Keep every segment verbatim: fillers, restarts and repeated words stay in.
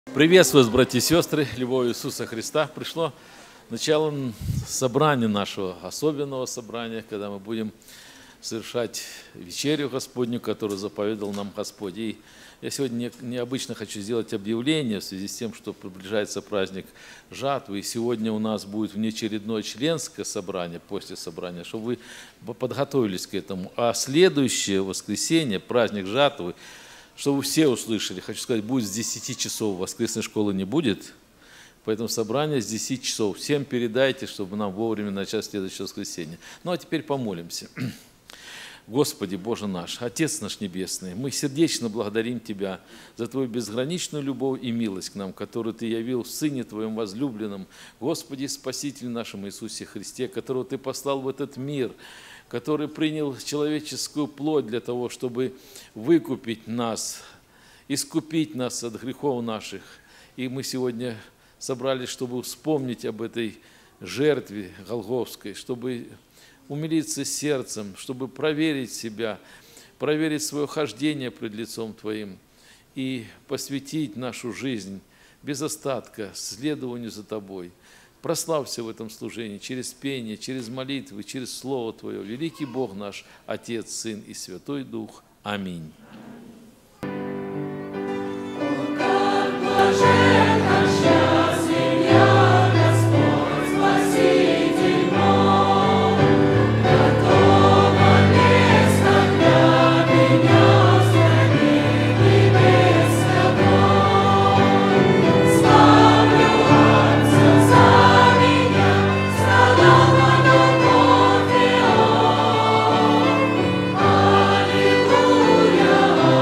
Приветствую вас, братья и сестры, любовью Иисуса Христа. Пришло начало собрания нашего, особенного собрания, когда мы будем совершать вечерю Господню, которую заповедал нам Господь. И я сегодня необычно хочу сделать объявление в связи с тем, что приближается праздник жатвы. И сегодня у нас будет внеочередное членское собрание после собрания, чтобы вы подготовились к этому. А следующее воскресенье, праздник жатвы, чтобы вы все услышали, хочу сказать, будет с десяти часов, воскресной школы не будет, поэтому собрание с десяти часов. Всем передайте, чтобы нам вовремя начать следующее воскресенье. Ну а теперь помолимся. Господи, Боже наш, Отец наш Небесный, мы сердечно благодарим Тебя за Твою безграничную любовь и милость к нам, которую Ты явил в Сыне Твоем возлюбленном, Господи, Спасителе нашем Иисусе Христе, которого Ты послал в этот мир, который принял человеческую плоть для того, чтобы выкупить нас, искупить нас от грехов наших. И мы сегодня собрались, чтобы вспомнить об этой жертве голгофской, чтобы умилиться сердцем, чтобы проверить себя, проверить свое хождение пред лицом Твоим и посвятить нашу жизнь без остатка следованию за Тобой. Прославься в этом служении через пение, через молитвы, через Слово Твое. Великий Бог наш, Отец, Сын и Святой Дух. Аминь. Аллилуйя.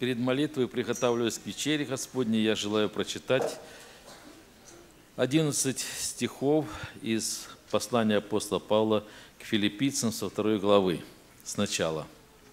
Перед молитвой, приготавливаясь к вечере Господней, я желаю прочитать одиннадцать стихов из послания апостола Павла к филиппийцам со второй главы, сначала.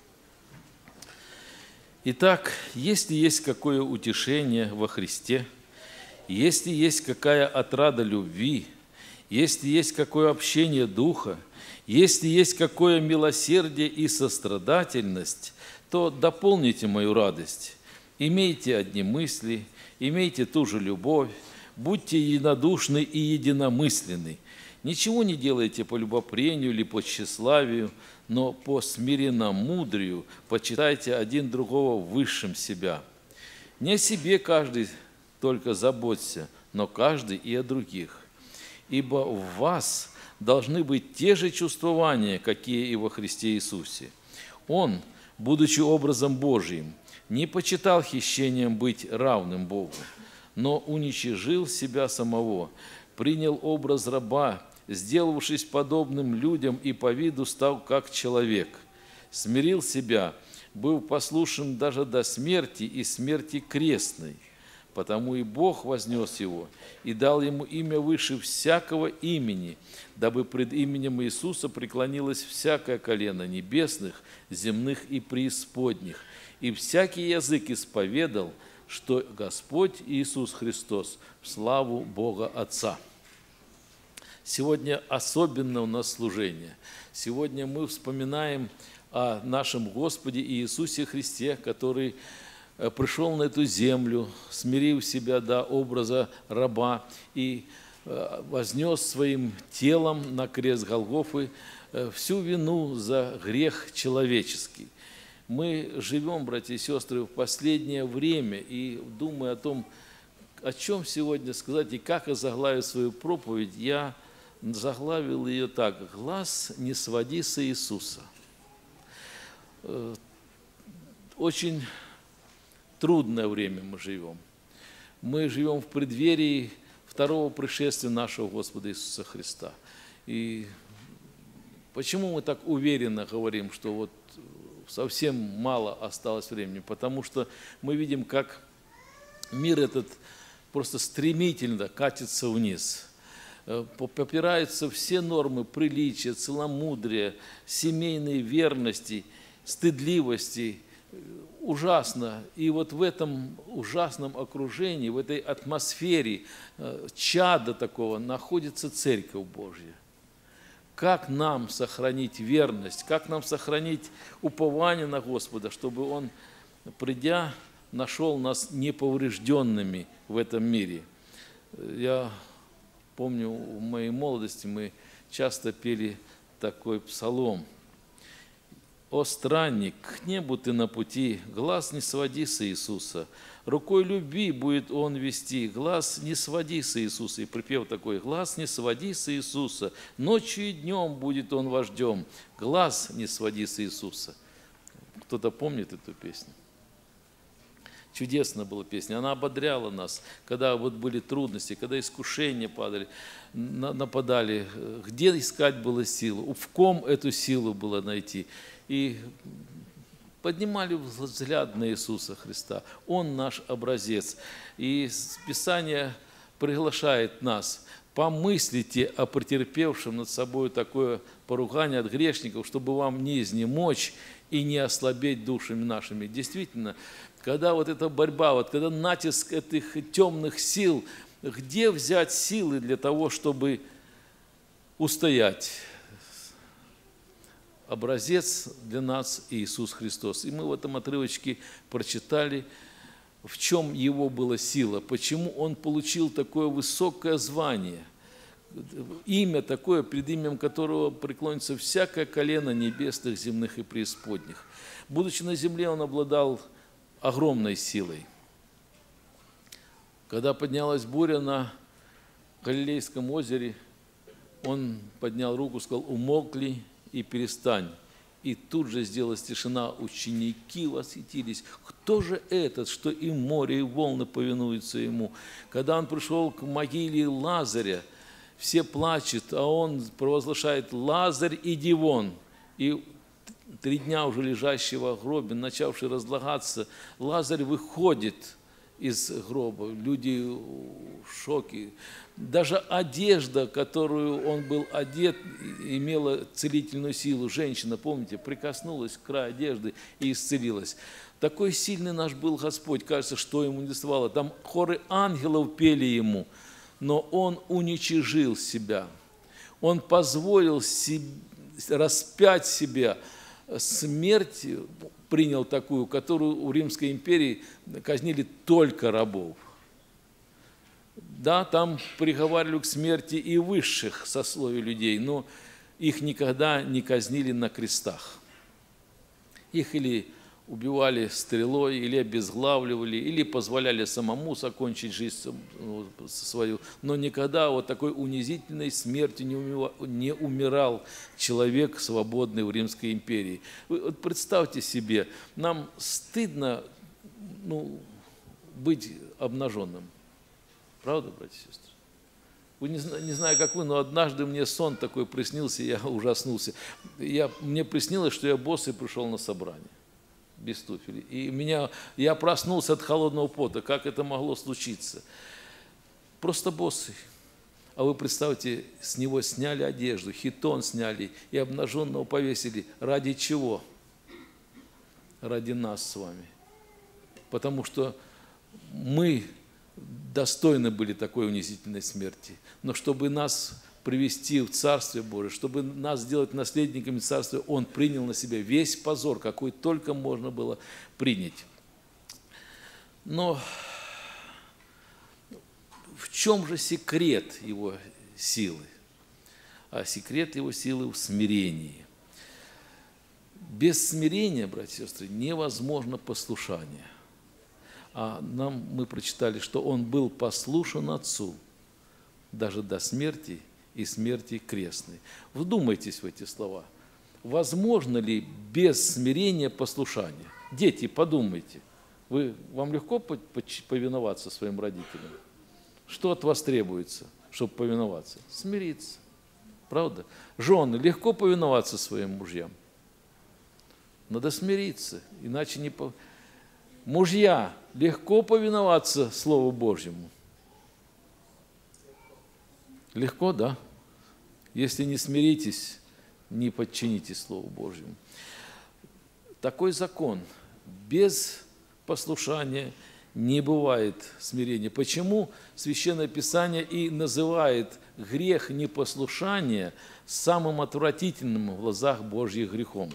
«Итак, если есть какое утешение во Христе, если есть какая отрада любви, если есть какое общение Духа, если есть какое милосердие и сострадательность, то дополните мою радость. Имейте одни мысли, имейте ту же любовь, будьте единодушны и единомысленны. Ничего не делайте по любопрению или по тщеславию, но по смиренномудрию почитайте один другого высшим себя. Не о себе каждый только заботься, но каждый и о других. Ибо в вас должны быть те же чувствования, какие и во Христе Иисусе. Он, будучи образом Божиим, не почитал хищением быть равным Богу, но уничижил себя самого, принял образ раба, сделавшись подобным людям и по виду стал как человек, смирил себя, был послушен даже до смерти и смерти крестной. Потому и Бог вознес его и дал ему имя выше всякого имени, дабы пред именем Иисуса преклонилось всякое колено небесных, земных и преисподних, и всякий язык исповедал, что Господь Иисус Христос в славу Бога Отца». Сегодня особенно у нас служение. Сегодня мы вспоминаем о нашем Господе Иисусе Христе, который пришел на эту землю, смирив себя до образа раба и вознес своим телом на крест Голгофы всю вину за грех человеческий. Мы живем, братья и сестры, в последнее время и, думая о том, о чем сегодня сказать и как озаглавить свою проповедь, я заглавил ее так: «Глаз не своди с Иисуса». Очень трудное время мы живем. Мы живем в преддверии второго пришествия нашего Господа Иисуса Христа. И почему мы так уверенно говорим, что вот совсем мало осталось времени? Потому что мы видим, как мир этот просто стремительно катится вниз. Попираются все нормы приличия, целомудрия, семейной верности, стыдливости. Ужасно. И вот в этом ужасном окружении, в этой атмосфере чада такого находится Церковь Божья. Как нам сохранить верность, как нам сохранить упование на Господа, чтобы Он, придя, нашел нас неповрежденными в этом мире. Я помню, в моей молодости мы часто пели такой псалом: «О странник, к небу ты на пути, глаз не своди с Иисуса, рукой любви будет Он вести, глаз не своди с Иисуса». И припев такой: «Глаз не своди с Иисуса, ночью и днем будет Он вождем, глаз не своди с Иисуса». Кто-то помнит эту песню? Чудесная была песня, она ободряла нас, когда вот были трудности, когда искушения падали, нападали, где искать было силу, в ком эту силу было найти. И поднимали взгляд на Иисуса Христа. Он наш образец. И Писание приглашает нас: помыслите о претерпевшем над собой такое поругание от грешников, чтобы вам не изнемочь и не ослабеть душами нашими. Действительно, когда вот эта борьба, вот когда натиск этих темных сил, где взять силы для того, чтобы устоять? Образец для нас Иисус Христос. И мы в этом отрывочке прочитали, в чем Его была сила, почему Он получил такое высокое звание, имя такое, пред именем которого преклонится всякое колено небесных, земных и преисподних. Будучи на земле, Он обладал огромной силой. Когда поднялась буря на Галилейском озере, Он поднял руку и сказал: «Умолкли и перестань». И тут же сделалась тишина, ученики восхитились. Кто же этот, что и море, и волны повинуются Ему? Когда Он пришел к могиле Лазаря, все плачут, а Он провозглашает: «Лазарь, иди вон». И три дня уже лежащего в гробе, начавший разлагаться, Лазарь выходит из гроба, люди в шоке. Даже одежда, которую он был одет, имела целительную силу. Женщина, помните, прикоснулась к краю одежды и исцелилась. Такой сильный наш был Господь, кажется, что ему не доставало. Там хоры ангелов пели ему, но он уничижил себя. Он позволил себе, распять себя. Смерть принял такую, которую у Римской империи казнили только рабов. Да, там приговаривали к смерти и высших сословий людей, но их никогда не казнили на крестах. Их или убивали стрелой, или обезглавливали, или позволяли самому закончить жизнь свою. Но никогда вот такой унизительной смертью не умирал человек, свободный в Римской империи. Вы вот представьте себе, нам стыдно, ну, быть обнаженным. Правда, братья и сестры? Вы не, не знаю, как вы, но однажды мне сон такой приснился, я ужаснулся. Я, мне приснилось, что я босый пришел на собрание, без туфелей. И меня, я проснулся от холодного пота. Как это могло случиться? Просто босый. А вы представьте, с него сняли одежду, хитон сняли и обнаженного повесили. Ради чего? Ради нас с вами. Потому что мы достойны были такой унизительной смерти. Но чтобы нас привести в Царствие Божие, чтобы нас сделать наследниками Царствия, Он принял на себя весь позор, какой только можно было принять. Но в чем же секрет Его силы? А секрет Его силы в смирении. Без смирения, братья и сестры, невозможно послушание. А нам мы прочитали, что Он был послушен Отцу даже до смерти и смерти крестной. Вдумайтесь в эти слова. Возможно ли без смирения послушание? Дети, подумайте. Вы, вам легко повиноваться своим родителям? Что от вас требуется, чтобы повиноваться? Смириться. Правда? Жены, легко повиноваться своим мужьям? Надо смириться, иначе не... По... Мужья, легко повиноваться Слову Божьему? Легко, да? Если не смиритесь, не подчинитесь Слову Божьему. Такой закон. Без послушания не бывает смирения. Почему Священное Писание и называет грех непослушания самым отвратительным в глазах Божьих грехом?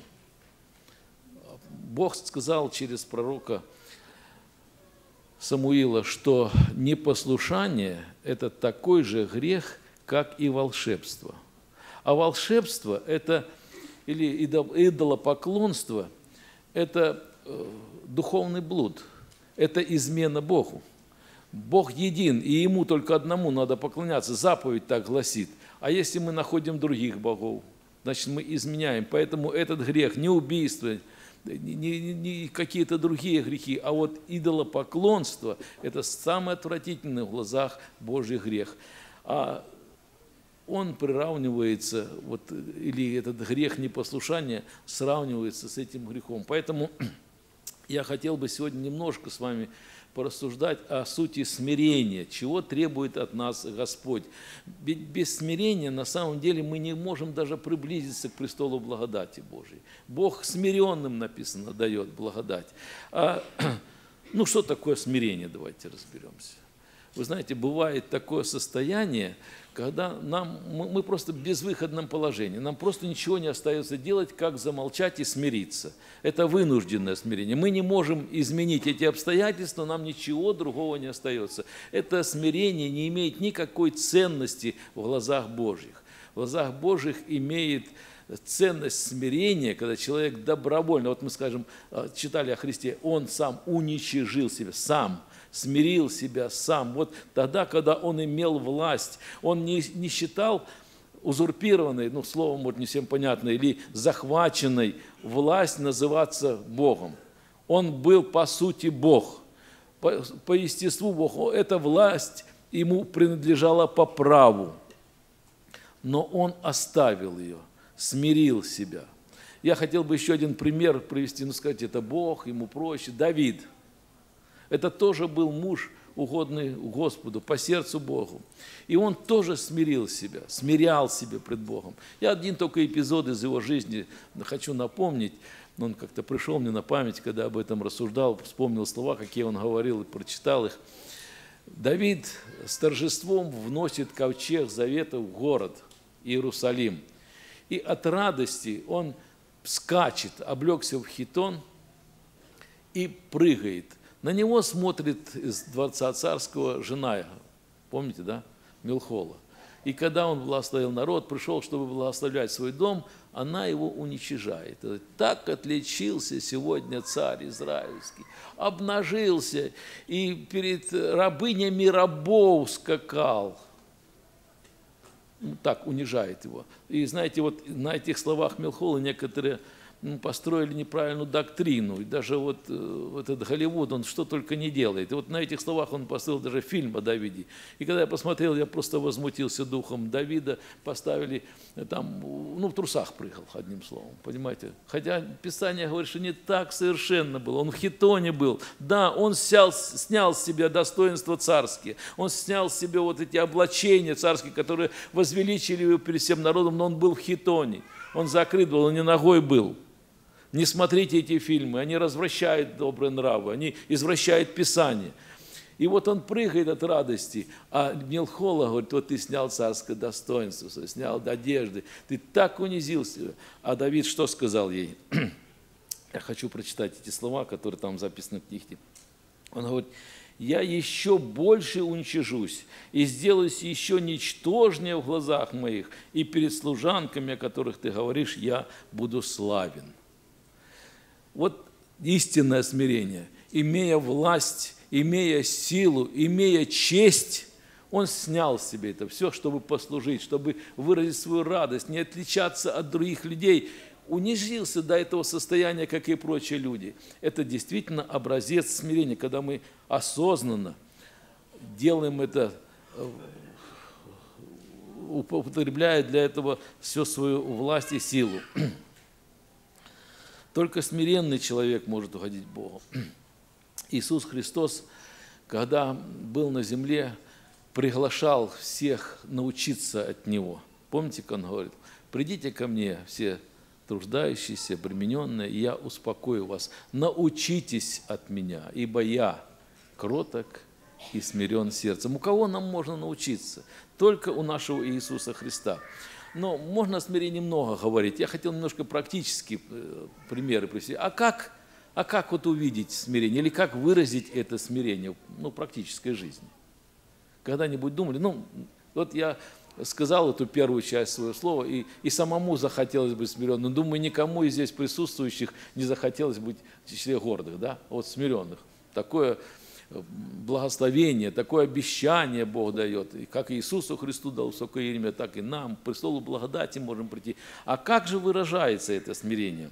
Бог сказал через пророка Самуила, что непослушание – это такой же грех, как и волшебство. А волшебство – это, или идолопоклонство – это духовный блуд, это измена Богу. Бог един, и Ему только одному надо поклоняться, заповедь так гласит. А если мы находим других богов, значит, мы изменяем. Поэтому этот грех не убийство, не, не, не какие-то другие грехи, а вот идолопоклонство – это самый отвратительный в глазах Божий грех. А он приравнивается, вот, или этот грех непослушания сравнивается с этим грехом. Поэтому я хотел бы сегодня немножко с вами порассуждать о сути смирения, чего требует от нас Господь. Ведь без смирения на самом деле мы не можем даже приблизиться к престолу благодати Божией. Бог смиренным, написано, дает благодать. А, ну что такое смирение, давайте разберемся. Вы знаете, бывает такое состояние, когда нам, мы просто в безвыходном положении, нам просто ничего не остается делать, как замолчать и смириться. Это вынужденное смирение. Мы не можем изменить эти обстоятельства, нам ничего другого не остается. Это смирение не имеет никакой ценности в глазах Божьих. В глазах Божьих имеет ценность смирения, когда человек добровольно, вот мы скажем, читали о Христе, Он сам уничижил себя, сам смирил себя сам. Вот тогда, когда он имел власть, он не, не считал узурпированной, ну, слово, может, не всем понятно, или захваченной власть называться Богом. Он был, по сути, Бог. По, по естеству Бог. Эта власть ему принадлежала по праву. Но он оставил ее, смирил себя. Я хотел бы еще один пример привести, ну сказать, это Бог, ему проще. Давид. Это тоже был муж, угодный Господу, по сердцу Богу. И он тоже смирил себя, смирял себя пред Богом. Я один только эпизод из его жизни хочу напомнить. Он как-то пришел мне на память, когда об этом рассуждал, вспомнил слова, какие он говорил, и прочитал их. Давид с торжеством вносит ковчег завета в город Иерусалим. И от радости он скачет, облегся в хитон и прыгает. На него смотрит из дворца царского жена, помните, да, Милхола. И когда он благословил народ, пришел, чтобы благословлять свой дом, она его уничижает. Так отличился сегодня царь израильский, обнажился и перед рабынями рабов скакал. Так унижает его. И знаете, вот на этих словах Милхолы некоторые построили неправильную доктрину. И даже вот, вот этот Голливуд, он что только не делает. И вот на этих словах он построил даже фильм о Давиде. И когда я посмотрел, я просто возмутился духом Давида. Поставили там, ну, в трусах прыгал, одним словом, понимаете. Хотя Писание говорит, что не так совершенно было. Он в хитоне был. Да, он снял, снял с себя достоинства царские. Он снял с себя вот эти облачения царские, которые возвеличили его перед всем народом, но он был в хитоне. Он закрыт был, он не ногой был. Не смотрите эти фильмы, они развращают добрые нравы, они извращают Писание. И вот он прыгает от радости, а Милхола говорит, вот ты снял царское достоинство, снял одежды, ты так унизился. А Давид что сказал ей? Я хочу прочитать эти слова, которые там записаны в книге. Он говорит, я еще больше уничижусь и сделаюсь еще ничтожнее в глазах моих, и перед служанками, о которых ты говоришь, я буду славен. Вот истинное смирение. Имея власть, имея силу, имея честь, он снял себе это все, чтобы послужить, чтобы выразить свою радость, не отличаться от других людей. Унизился до этого состояния, как и прочие люди. Это действительно образец смирения, когда мы осознанно делаем это, употребляя для этого всю свою власть и силу. Только смиренный человек может угодить Богу. Иисус Христос, когда был на земле, приглашал всех научиться от Него. Помните, как Он говорит, придите ко мне все труждающиеся, обремененные, и я успокою вас. Научитесь от меня, ибо я кроток и смирен сердцем. У кого нам можно научиться? Только у нашего Иисуса Христа. Но можно о смирении много говорить. Я хотел немножко практические примеры привести. А как, а как вот увидеть смирение? Или как выразить это смирение ну, в практической жизни? Когда-нибудь думали? Ну, вот я сказал эту первую часть своего слова, и, и самому захотелось быть смиренным. Думаю, никому из здесь присутствующих не захотелось быть в числе гордых, да? Вот смиренных. Такое благословение, такое обещание Бог дает. И как Иисусу Христу дал высокое имя, так и нам, к престолу благодати можем прийти. А как же выражается это смирение?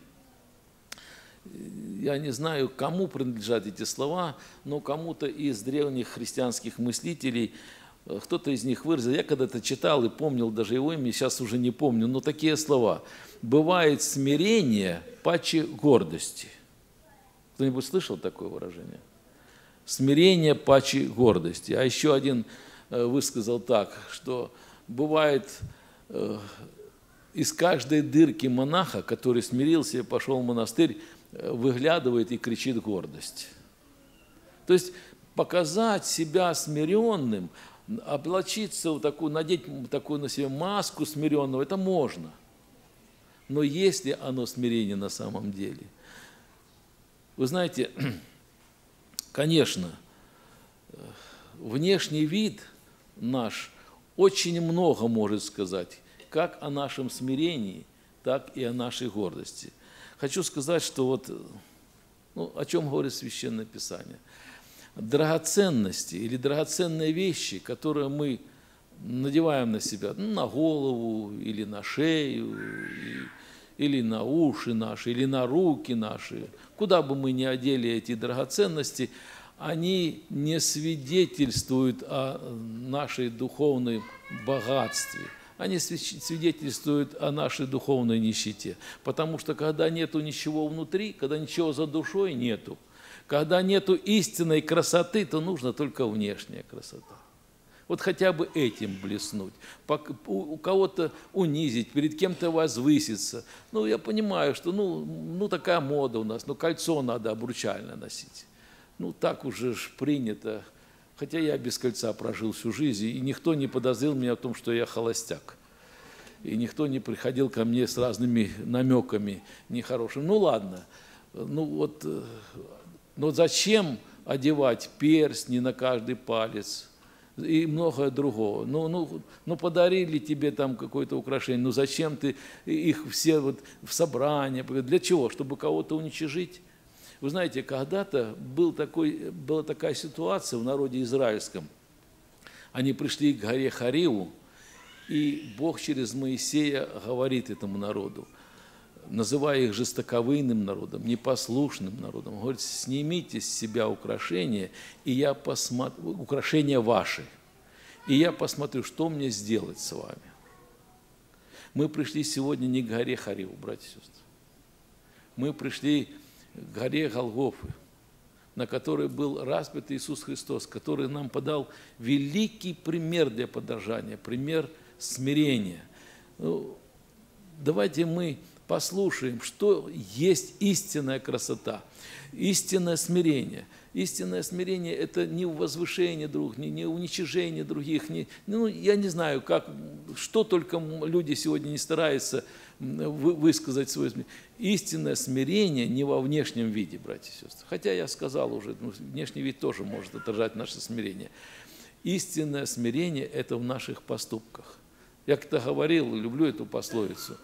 Я не знаю, кому принадлежат эти слова, но кому-то из древних христианских мыслителей, кто-то из них выразил, я когда-то читал и помнил даже его имя, сейчас уже не помню, но такие слова. Бывает смирение паче гордости. Кто-нибудь слышал такое выражение? Смирение паче гордости. А еще один высказал так, что бывает из каждой дырки монаха, который смирился и пошел в монастырь, выглядывает и кричит гордость. То есть показать себя смиренным, облачиться в такую, надеть такую на себя маску смиренного, это можно. Но есть ли оно смирение на самом деле? Вы знаете, конечно, внешний вид наш очень много может сказать, как о нашем смирении, так и о нашей гордости. Хочу сказать, что вот, ну, о чем говорит Священное Писание. Драгоценности или драгоценные вещи, которые мы надеваем на себя, ну, на голову или на шею, или на уши наши, или на руки наши, куда бы мы ни одели эти драгоценности, они не свидетельствуют о нашей духовном богатстве. они свидетельствуют о нашей духовной нищете. Потому что когда нету ничего внутри, когда ничего за душой нету, когда нету истинной красоты, то нужна только внешняя красота. Вот хотя бы этим блеснуть, у кого-то унизить, перед кем-то возвыситься. Ну, я понимаю, что ну, ну такая мода у нас, ну кольцо надо обручальное носить. Ну, так уже ж принято. Хотя я без кольца прожил всю жизнь, и никто не подозрил меня о том, что я холостяк. И никто не приходил ко мне с разными намеками нехорошими. Ну, ладно, ну вот, но зачем одевать перстни на каждый палец? И многое другого. Ну, ну, ну подарили тебе там какое-то украшение, ну зачем ты их все вот в собрание? Для чего? Чтобы кого-то уничижить? Вы знаете, когда-то был такой, была такая ситуация в народе израильском. Они пришли к горе Хариву, и Бог через Моисея говорит этому народу, называя их жестоковыйным народом, непослушным народом. Он говорит, снимите с себя украшения, и я посмотрю, украшения ваши, и я посмотрю, что мне сделать с вами. Мы пришли сегодня не к горе Хариву, братья и сестры. Мы пришли к горе Голгофы, на которой был распят Иисус Христос, который нам подал великий пример для подражания, пример смирения. Ну, давайте мы послушаем, что есть истинная красота, истинное смирение. Истинное смирение – это не возвышение других, не, не уничижение других. Не, ну, я не знаю, как, что только люди сегодня не стараются вы, высказать свое смирение. Истинное смирение не во внешнем виде, братья и сестры. Хотя я сказал уже, ну, внешний вид тоже может отражать наше смирение. Истинное смирение – это в наших поступках. Я как-то говорил, люблю эту пословицу.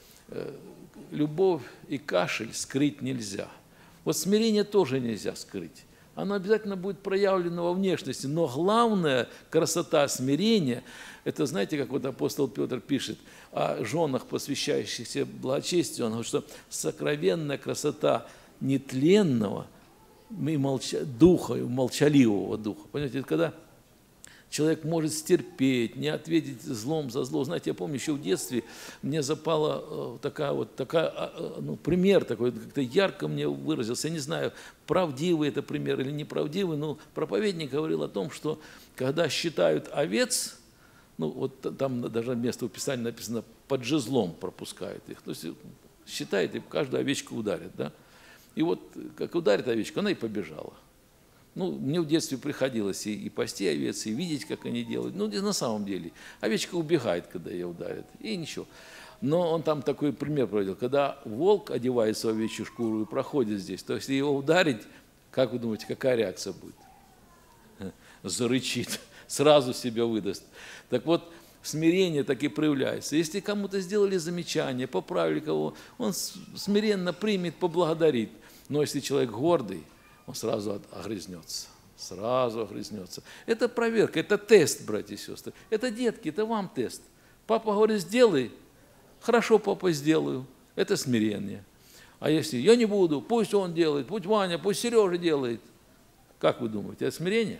Любовь и кашель скрыть нельзя. Вот смирение тоже нельзя скрыть. Оно обязательно будет проявлено во внешности. Но главная красота смирения, это, знаете, как вот апостол Петр пишет о женах, посвящающихся благочестию, он говорит, что сокровенная красота нетленного и молча... духа, молчаливого духа. Понимаете, это когда человек может стерпеть, не ответить злом за зло. Знаете, я помню, еще в детстве мне запала такая вот, такая, ну, пример такой, как-то ярко мне выразился. Я не знаю, правдивый это пример или неправдивый, но проповедник говорил о том, что когда считают овец, ну, вот там даже место в Писании написано, под жезлом пропускают их. То есть считает, и каждую овечку ударит, да? И вот как ударит овечку, она и побежала. Ну, мне в детстве приходилось и, и пасти овец, и видеть, как они делают. Ну, на самом деле, овечка убегает, когда ее ударят, и ничего. Но он там такой пример проводил. Когда волк одевается в овечью шкуру и проходит здесь, то если его ударить, как вы думаете, какая реакция будет? Зарычит, сразу себя выдаст. Так вот, смирение так и проявляется. Если кому-то сделали замечание, поправили кого, он смиренно примет, поблагодарит. Но если человек гордый, он сразу огрызнется, сразу огрызнется. Это проверка, это тест, братья и сестры. Это, детки, это вам тест. Папа говорит, сделай. Хорошо, папа, сделаю. Это смирение. А если я не буду, пусть он делает, пусть Ваня, пусть Сережа делает. Как вы думаете, это смирение?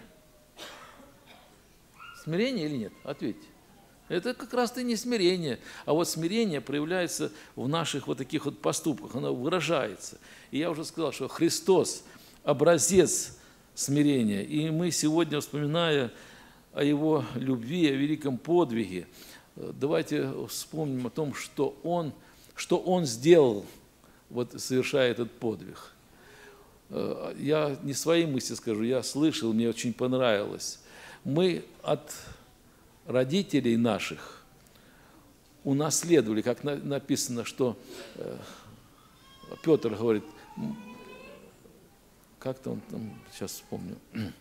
Смирение или нет? Ответьте. Это как раз-то не смирение. А вот смирение проявляется в наших вот таких вот поступках. Оно выражается. И я уже сказал, что Христос образец смирения. И мы сегодня, вспоминая о Его любви, о великом подвиге, давайте вспомним о том, что Он, что Он сделал, вот, совершая этот подвиг. Я не свои мысли скажу, я слышал, мне очень понравилось. Мы от родителей наших унаследовали, как написано, что Петр говорит, как-то он там, сейчас вспомню,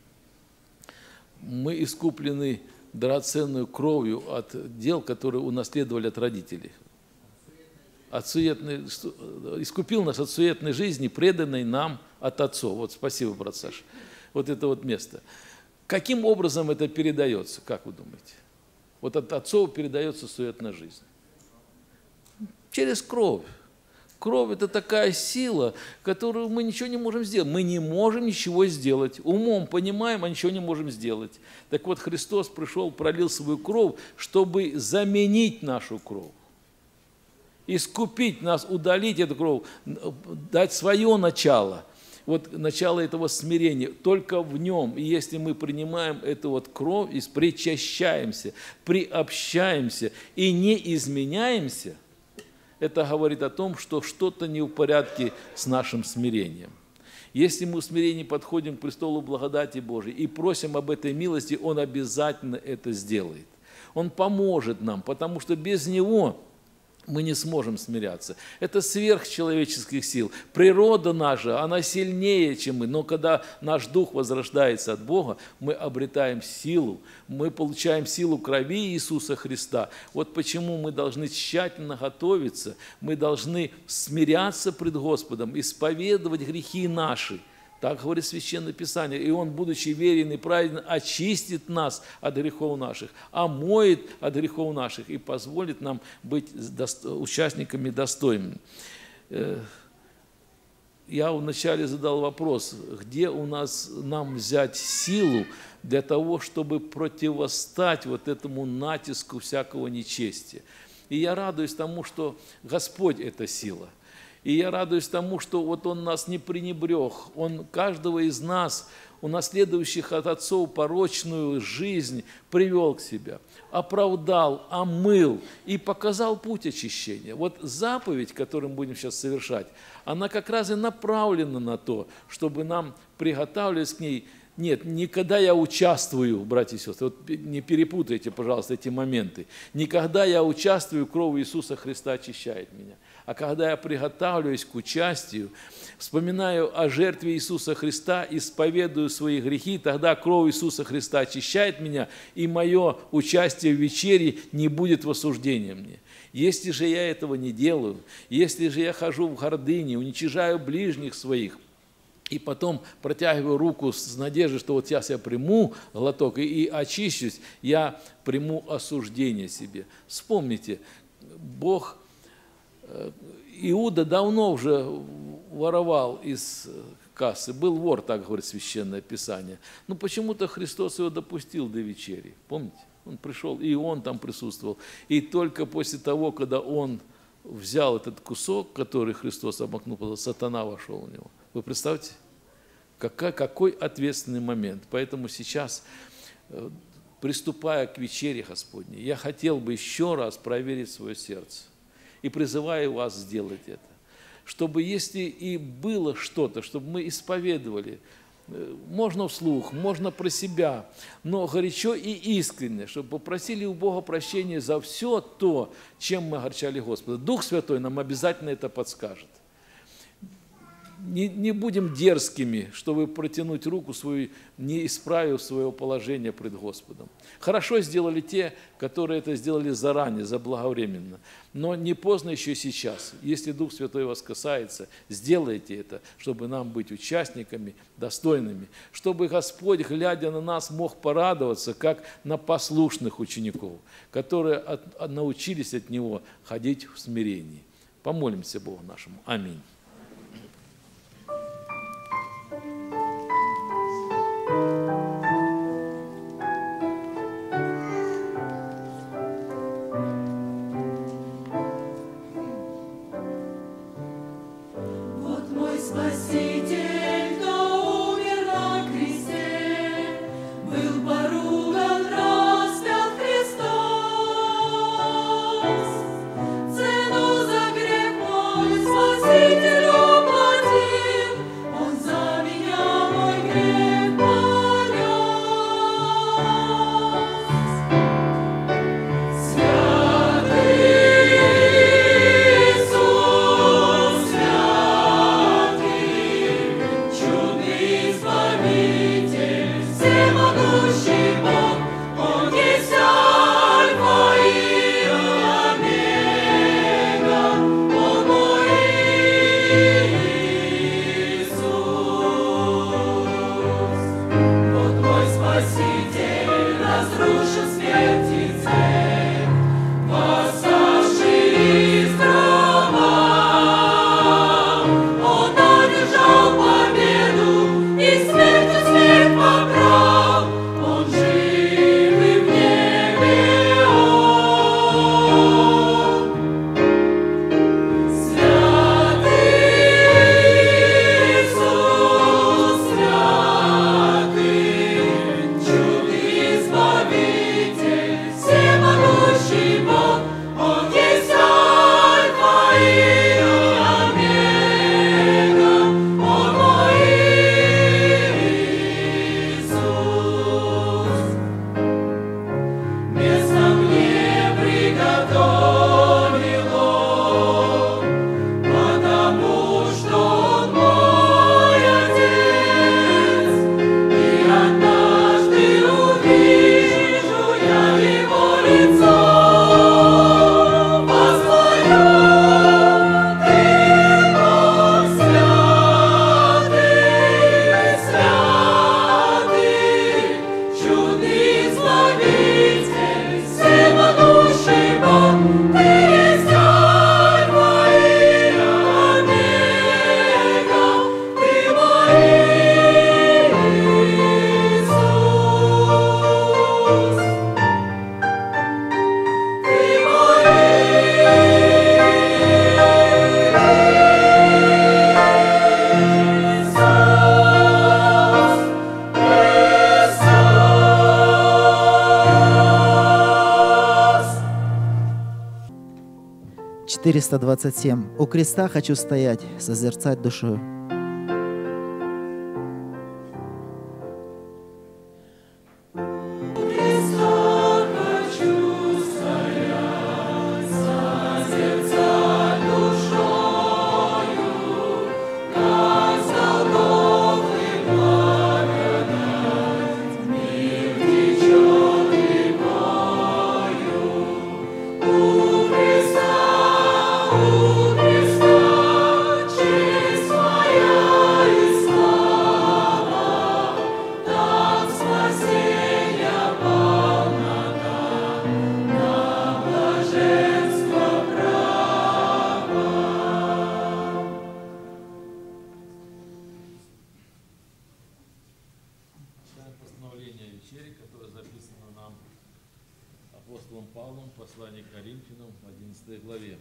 мы искуплены драгоценную кровью от дел, которые унаследовали от родителей. От суетной, искупил нас от суетной жизни, преданной нам от отцов. Вот спасибо, брат Саша. Вот это вот место. Каким образом это передается, как вы думаете? Вот от отцов передается суетная жизнь. Через кровь. Кровь – это такая сила, которую мы ничего не можем сделать. Мы не можем ничего сделать. Умом понимаем, а ничего не можем сделать. Так вот, Христос пришел, пролил свою кровь, чтобы заменить нашу кровь. Искупить нас, удалить эту кровь, дать свое начало. Вот начало этого смирения, только в нем. И если мы принимаем эту вот кровь и причащаемся, приобщаемся и не изменяемся, это говорит о том, что что-то не в порядке с нашим смирением. Если мы в смирении подходим к престолу благодати Божией и просим об этой милости, Он обязательно это сделает. Он поможет нам, потому что без Него мы не сможем смиряться. Это сверхчеловеческих сил. Природа наша, она сильнее, чем мы. Но когда наш дух возрождается от Бога, мы обретаем силу. Мы получаем силу крови Иисуса Христа. Вот почему мы должны тщательно готовиться. Мы должны смиряться пред Господом, исповедовать грехи наши. Так говорит Священное Писание. И Он, будучи верен и праведен, очистит нас от грехов наших, омоет от грехов наших и позволит нам быть участниками достойными. Я вначале задал вопрос, где у нас нам взять силу для того, чтобы противостать вот этому натиску всякого нечестия. И я радуюсь тому, что Господь – это сила. И я радуюсь тому, что вот Он нас не пренебрег, Он каждого из нас, унаследующих от отцов порочную жизнь, привел к себе, оправдал, омыл и показал путь очищения. Вот заповедь, которую мы будем сейчас совершать, она как раз и направлена на то, чтобы нам приготавливать к ней. Нет, никогда я участвую, братья и сестры, вот не перепутайте, пожалуйста, эти моменты. Никогда я участвую, кровь Иисуса Христа очищает меня. А когда я приготавливаюсь к участию, вспоминаю о жертве Иисуса Христа, исповедую свои грехи, тогда кровь Иисуса Христа очищает меня, и мое участие в вечере не будет в осуждении мне. Если же я этого не делаю, если же я хожу в гордыне, уничижаю ближних своих, и потом протягиваю руку с надеждой, что вот сейчас я приму глоток и, и очищусь, я приму осуждение себе. Вспомните, Бог... Иуда давно уже воровал из кассы. Был вор, так говорит Священное Писание. Но почему-то Христос его допустил до вечери. Помните? Он пришел, и он там присутствовал. И только после того, когда он взял этот кусок, который Христос обмакнул, сатана вошел в него. Вы представьте, какой, какой ответственный момент. Поэтому сейчас, приступая к вечере Господней, я хотел бы еще раз проверить свое сердце. И призываю вас сделать это, чтобы если и было что-то, чтобы мы исповедовали, можно вслух, можно про себя, но горячо и искренне, чтобы попросили у Бога прощения за все то, чем мы огорчали Господа. Дух Святой нам обязательно это подскажет. Не, не будем дерзкими, чтобы протянуть руку свою, не исправив своего положения пред Господом. Хорошо сделали те, которые это сделали заранее, заблаговременно. Но не поздно еще сейчас. Если Дух Святой вас касается, сделайте это, чтобы нам быть участниками, достойными. Чтобы Господь, глядя на нас, мог порадоваться, как на послушных учеников, которые от, от, научились от Него ходить в смирении. Помолимся Богу нашему. Аминь. Вот мой Спаситель, кто умер на кресте, был поруган, распят Христос. Цену за грех мой Спаситель уплатил, Он за меня мой грех понес. Святый Иисус, святый, четыреста двадцать семь. У креста хочу стоять, созерцать душою. Апостолом Павлом, послание к Коринфянам, одиннадцатой главе.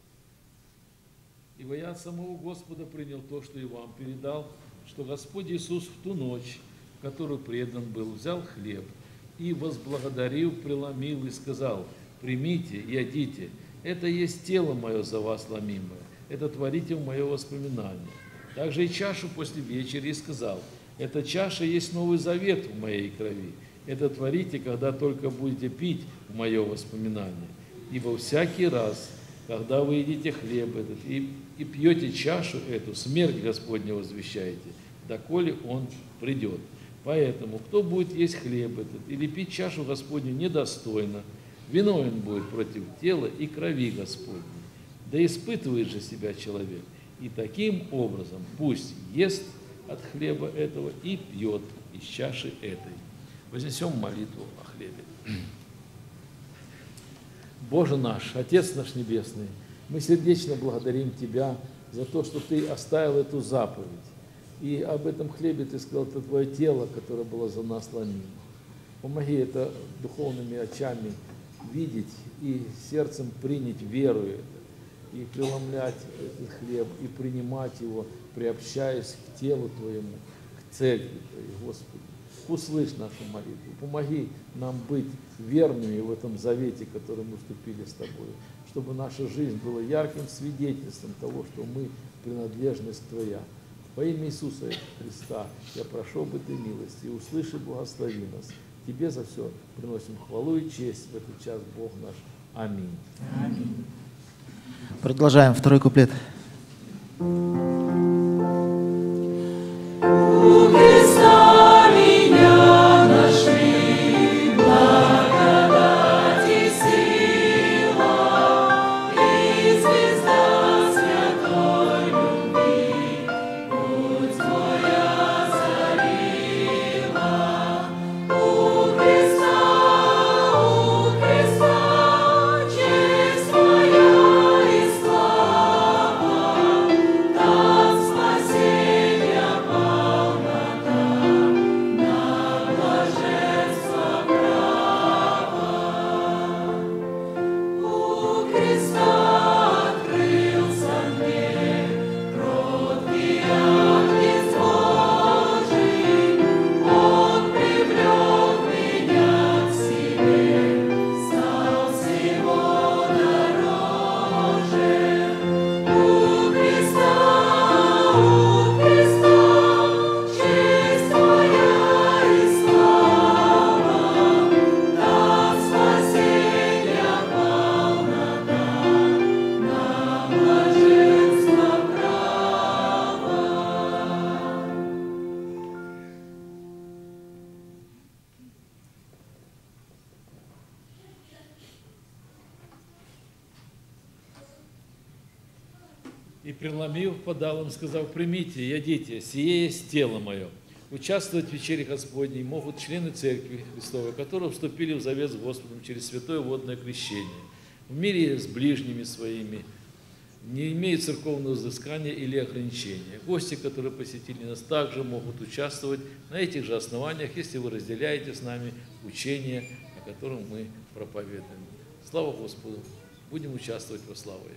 «Ибо я от самого Господа принял то, что и вам передал, что Господь Иисус в ту ночь, в которую предан был, взял хлеб и, возблагодарил, преломил и сказал: примите и едите, это есть тело мое за вас ломимое, это творите в мое воспоминание. Также и чашу после вечери и сказал: эта чаша есть новый завет в моей крови. Это творите, когда только будете пить в мое воспоминание. Ибо всякий раз, когда вы едите хлеб этот и, и пьете чашу эту, смерть Господня возвещаете, доколе Он придет. Поэтому, кто будет есть хлеб этот или пить чашу Господню недостойно, виновен будет против тела и крови Господней. Да испытывает же себя человек, и таким образом пусть ест от хлеба этого и пьет из чаши этой». Вознесем молитву о хлебе. Боже наш, Отец наш Небесный, мы сердечно благодарим Тебя за то, что Ты оставил эту заповедь. И об этом хлебе Ты сказал: это Твое тело, которое было за нас ломимо. Помоги это духовными очами видеть и сердцем принять веру это, и преломлять этот хлеб, и принимать его, приобщаясь к телу Твоему, к церкви Твоей, Господи. Услышь нашу молитву, помоги нам быть верными в этом завете, который мы вступили с Тобой, чтобы наша жизнь была ярким свидетельством того, что мы принадлежность Твоя. Во имя Иисуса Христа я прошу об этой милости, и услыши, благослови нас. Тебе за все приносим хвалу и честь в этот час, Бог наш. Аминь. Аминь. Продолжаем второй куплет. И, преломив, подал им, сказав: примите, едите, сие есть тело мое. Участвовать в вечере Господней могут члены Церкви Христовой, которые вступили в завет с Господом через святое водное крещение, в мире с ближними своими, не имеют церковного взыскания или ограничения. Гости, которые посетили нас, также могут участвовать на этих же основаниях, если вы разделяете с нами учение, о котором мы проповедуем. Слава Господу! Будем участвовать во славу Его.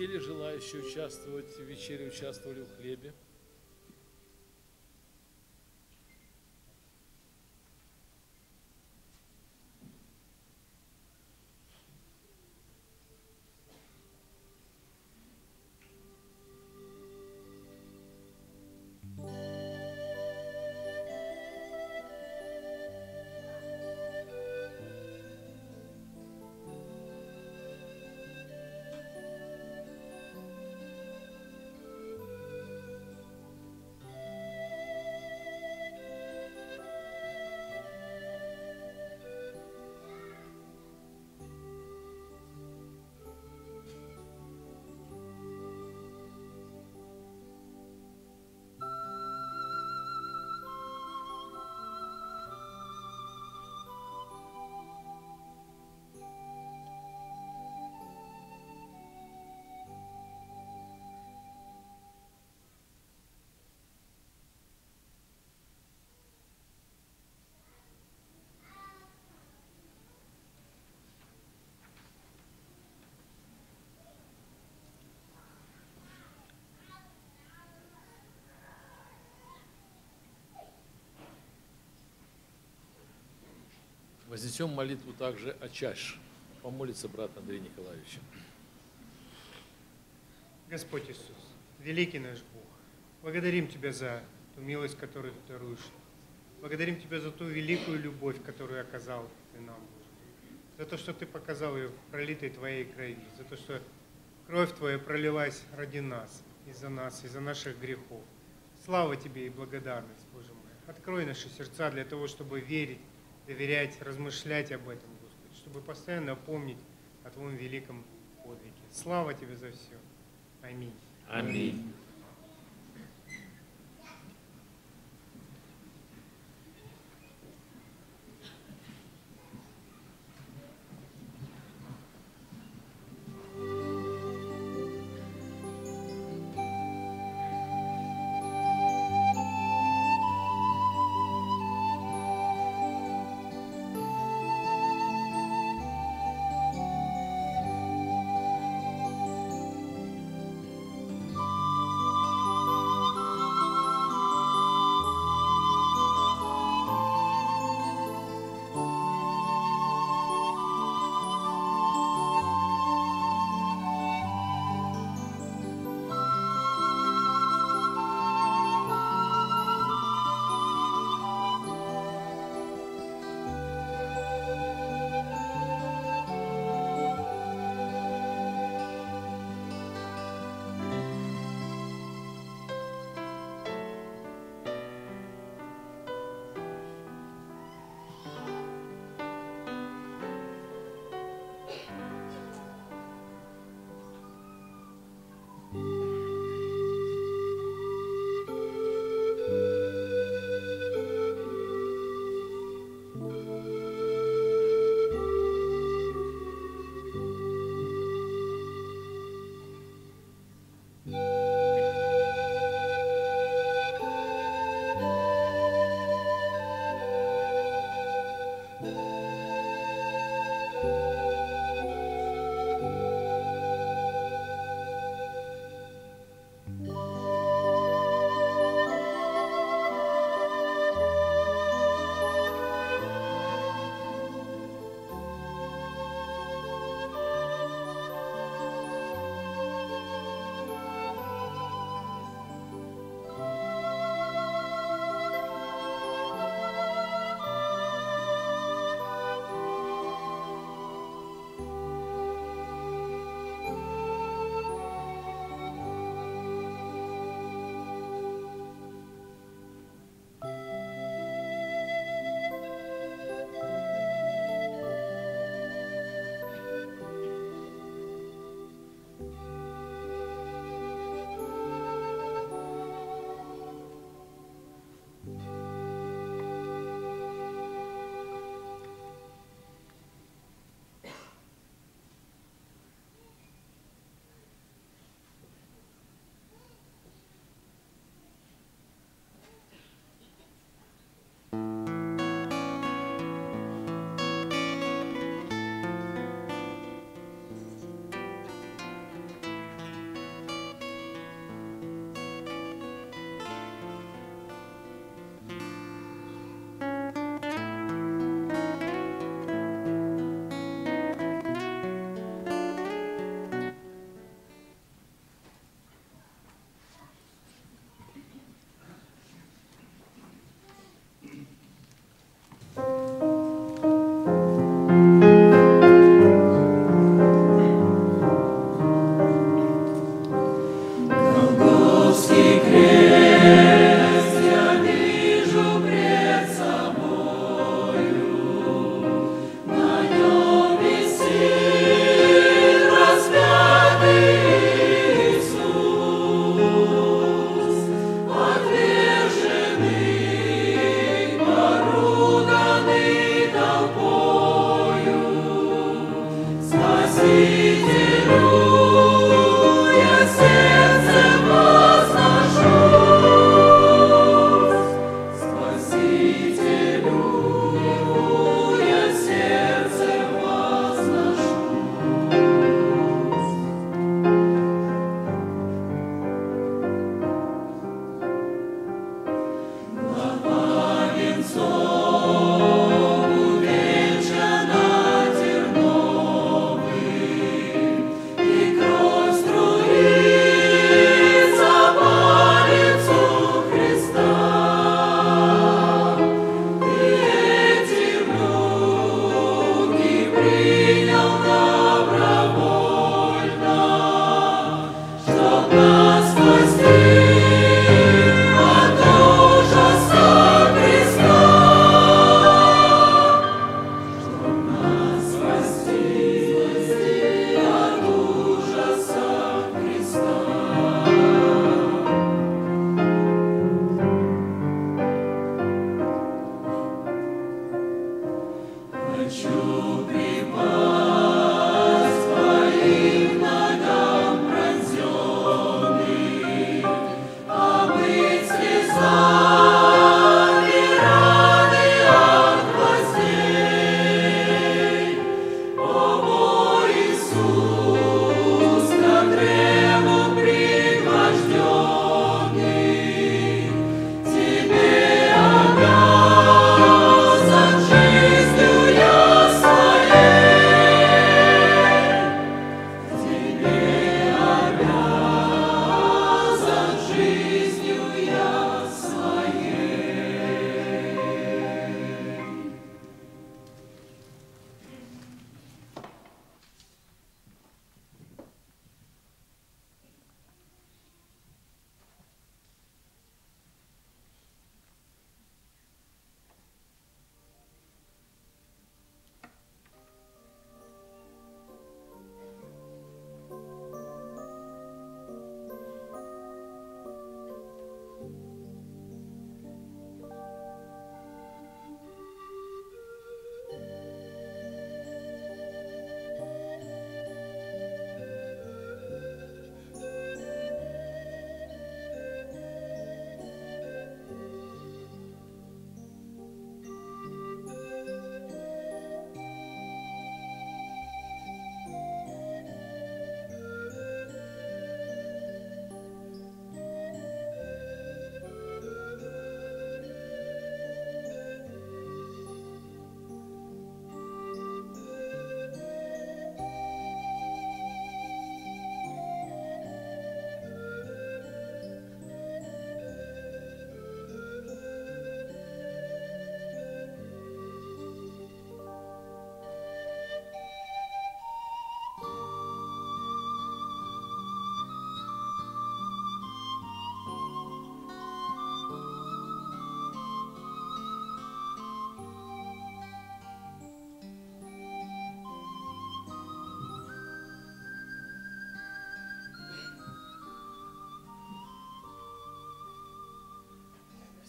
хотели, желающие участвовать в вечере, участвовали в хлебе. Вознесем молитву также о чаше. Помолится брат Андрей Николаевич. Господь Иисус, великий наш Бог, благодарим Тебя за ту милость, которую Ты даруешь. Благодарим Тебя за ту великую любовь, которую оказал Ты нам, Боже. За то, что Ты показал ее в пролитой Твоей крови. За то, что кровь Твоя пролилась ради нас, из-за нас, из-за наших грехов. Слава Тебе и благодарность, Боже мой. Открой наши сердца для того, чтобы верить, доверять, размышлять об этом, Господи, чтобы постоянно помнить о Твоем великом подвиге. Слава Тебе за все. Аминь. Аминь. Господи,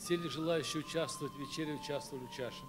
Все ли желающие участвовать в вечере участвовали в чаше?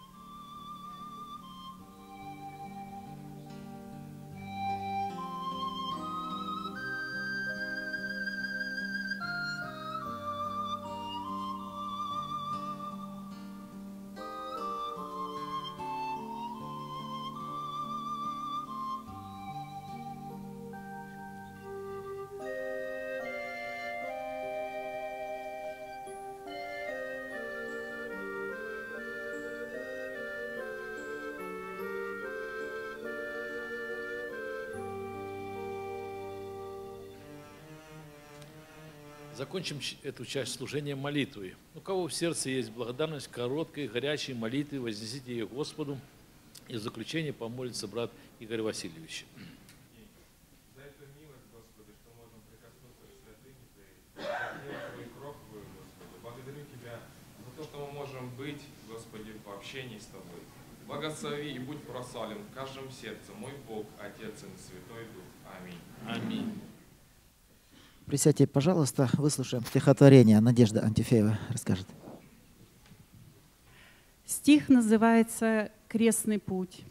Закончим эту часть служения молитвой. У кого в сердце есть благодарность, короткой, горячей молитвы, вознесите ее Господу. И в заключение помолится брат Игорь Васильевич. За эту милость, Господи, что можем прикоснуться к святыне Твоей, за Твою кровь Твою, Господи. Благодарю Тебя за то, что мы можем быть, Господи, в общении с Тобой. Благослови и будь прославлен в каждом сердце, мой Бог, Отец и Святой Дух. Аминь. Аминь. Присядьте, пожалуйста, выслушаем стихотворение. Надежда Антифеева расскажет. Стих называется «Крестный путь».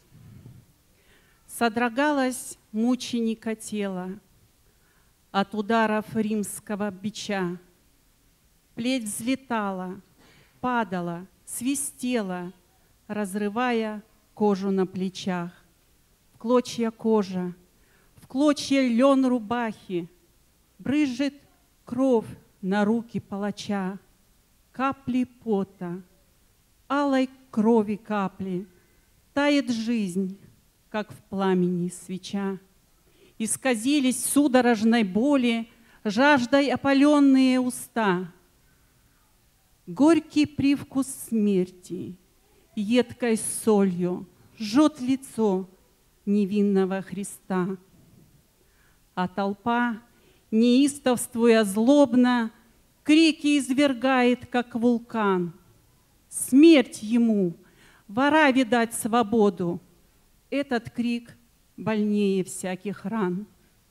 Содрогалось мученика тело от ударов римского бича. Плеть взлетала, падала, свистела, разрывая кожу на плечах. В клочья кожа, в клочья лен рубахи, брызжет кровь на руки палача, капли пота, алой крови капли, тает жизнь, как в пламени свеча. Исказились в судорожной боли, жаждой опаленные уста. Горький привкус смерти, едкой солью, жжет лицо невинного Христа. А толпа, неистовствуя злобно, крики извергает, как вулкан. Смерть ему, вора видать свободу. Этот крик больнее всяких ран.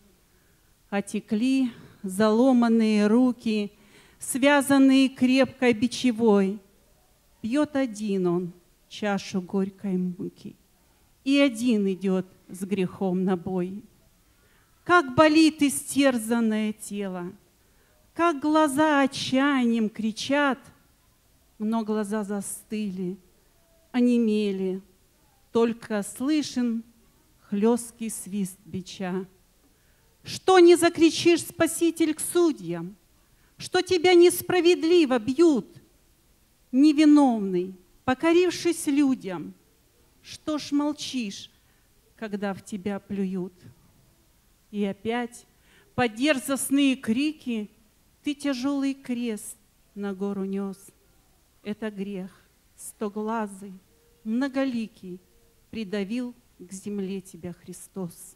Отекли заломанные руки, связанные крепкой бичевой. Пьет один он чашу горькой муки, и один идет с грехом на бой. Как болит истерзанное тело, как глаза отчаянием кричат, но глаза застыли, онемели, только слышен хлесткий свист бича. Что не закричишь, Спаситель, к судьям, что тебя несправедливо бьют, невиновный, покорившись людям, что ж молчишь, когда в тебя плюют? И опять под дерзостные крики ты тяжелый крест на гору нес. Это грех, стоглазый, многоликий, придавил к земле тебя Христос.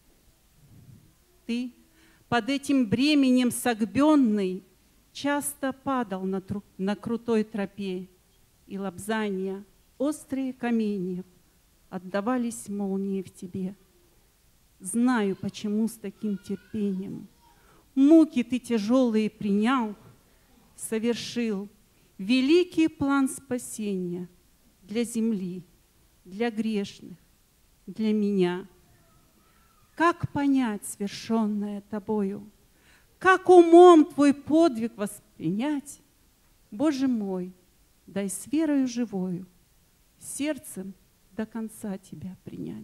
Ты под этим бременем согбенный часто падал на, тру, на крутой тропе, и лобзания, острые каменья отдавались молнии в тебе. Знаю, почему с таким терпением муки ты тяжелые принял, совершил великий план спасения для земли, для грешных, для меня. Как понять свершенное тобою? Как умом твой подвиг воспринять? Боже мой, дай с верою живою сердцем до конца тебя принять.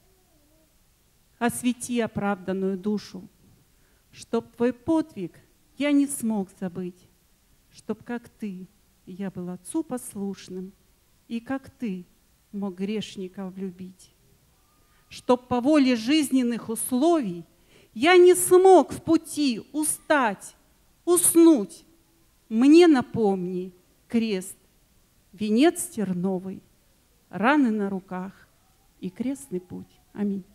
Освети оправданную душу, чтоб твой подвиг я не смог забыть, чтоб, как ты, я был Отцу послушным, и как ты мог грешников любить. Чтоб по воле жизненных условий я не смог в пути устать, уснуть. Мне напомни крест, венец терновый, раны на руках и крестный путь. Аминь.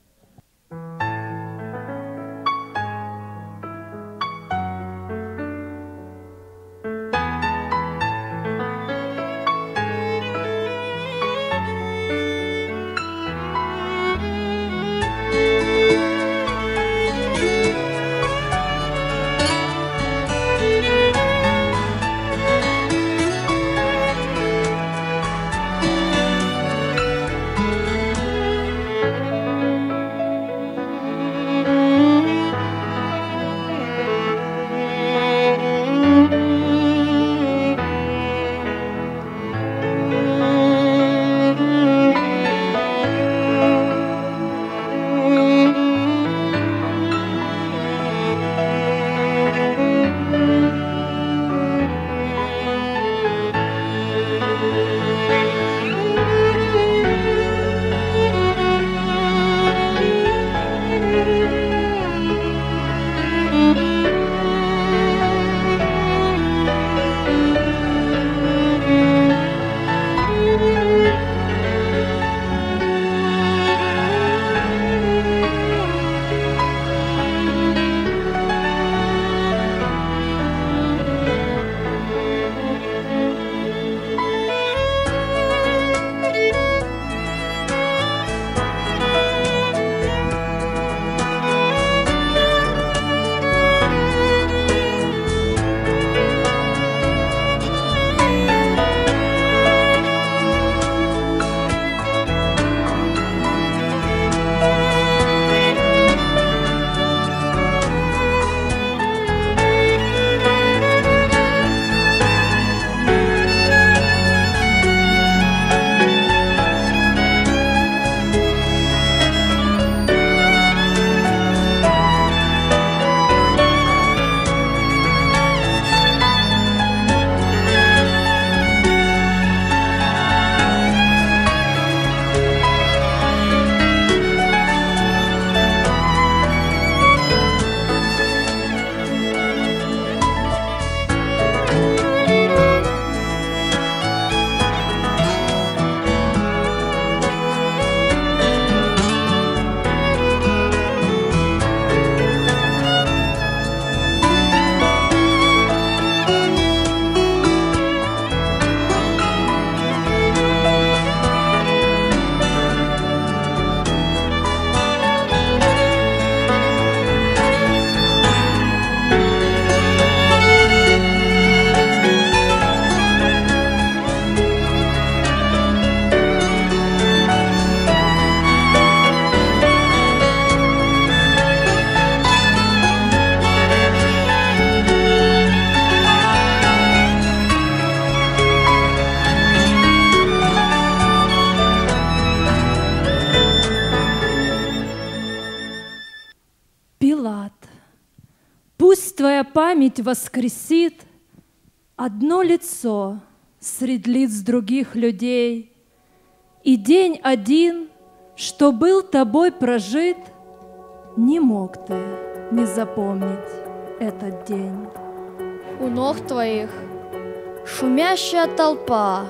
твоя память воскресит одно лицо среди лиц других людей, и день один, что был тобой прожит, не мог ты не запомнить этот день. У ног твоих шумящая толпа,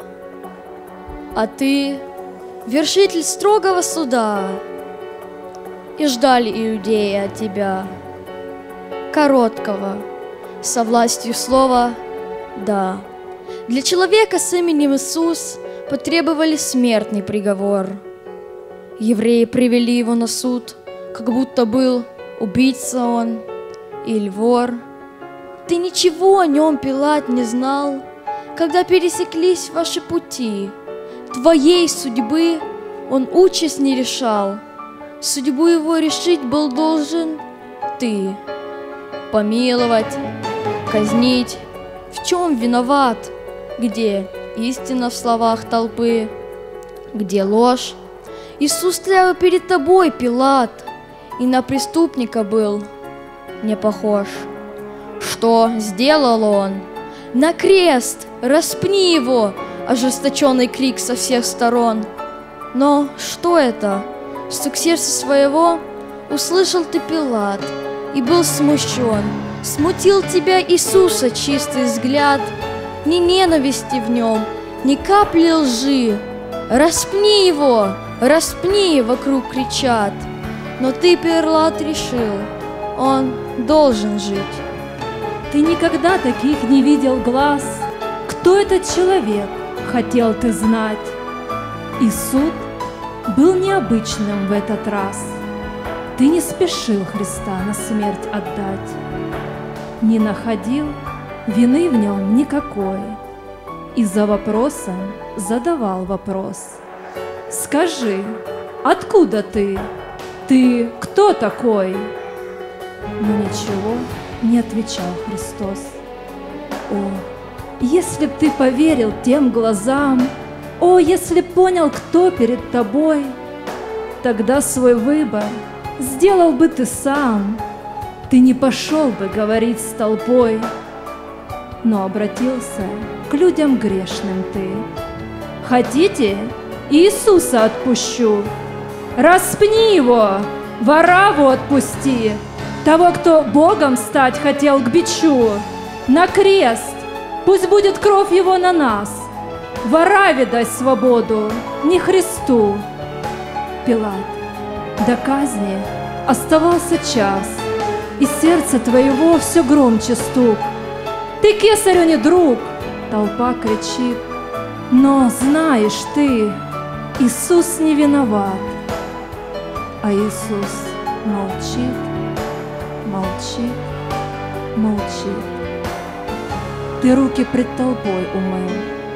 а ты вершитель строгого суда, и ждали иудеи от тебя короткого, со властью слова «да». Для человека с именем Иисус потребовали смертный приговор. Евреи привели его на суд, как будто был убийца он или вор. Ты ничего о нем, Пилат, не знал, когда пересеклись ваши пути. Твоей судьбы он участь не решал, судьбу его решить был должен ты. Помиловать, казнить, в чем виноват, где истина в словах толпы, где ложь. Иисус стоял перед тобой, Пилат, и на преступника был не похож. Что сделал он? На крест, распни его! Ожесточенный крик со всех сторон. Но что это? Стук сердца своего услышал ты, Пилат, и был смущен. Смутил тебя Иисуса чистый взгляд, ни ненависти в нем, ни капли лжи. Распни его, распни, вокруг кричат. Но ты, Пилат, решил, он должен жить. Ты никогда таких не видел глаз. Кто этот человек, хотел ты знать. И суд был необычным в этот раз. Ты не спешил Христа на смерть отдать, не находил вины в нем никакой, и за вопросом задавал вопрос. Скажи, откуда ты? Ты кто такой? Но ничего не отвечал Христос. О, если б ты поверил тем глазам, о, если б понял, кто перед тобой, тогда свой выбор сделал бы ты сам. Ты не пошел бы говорить с толпой, но обратился к людям грешным ты. Хотите, Иисуса отпущу? Распни его, вораву отпусти, того, кто Богом стать хотел к бичу. На крест, пусть будет кровь его на нас. Вораве дай свободу, не Христу. Пилат, до казни оставался час, и сердце твоего все громче стук. Ты кесарю не друг, толпа кричит, но знаешь ты, Иисус не виноват. А Иисус молчит, молчит, молчит. Ты руки пред толпой умыл,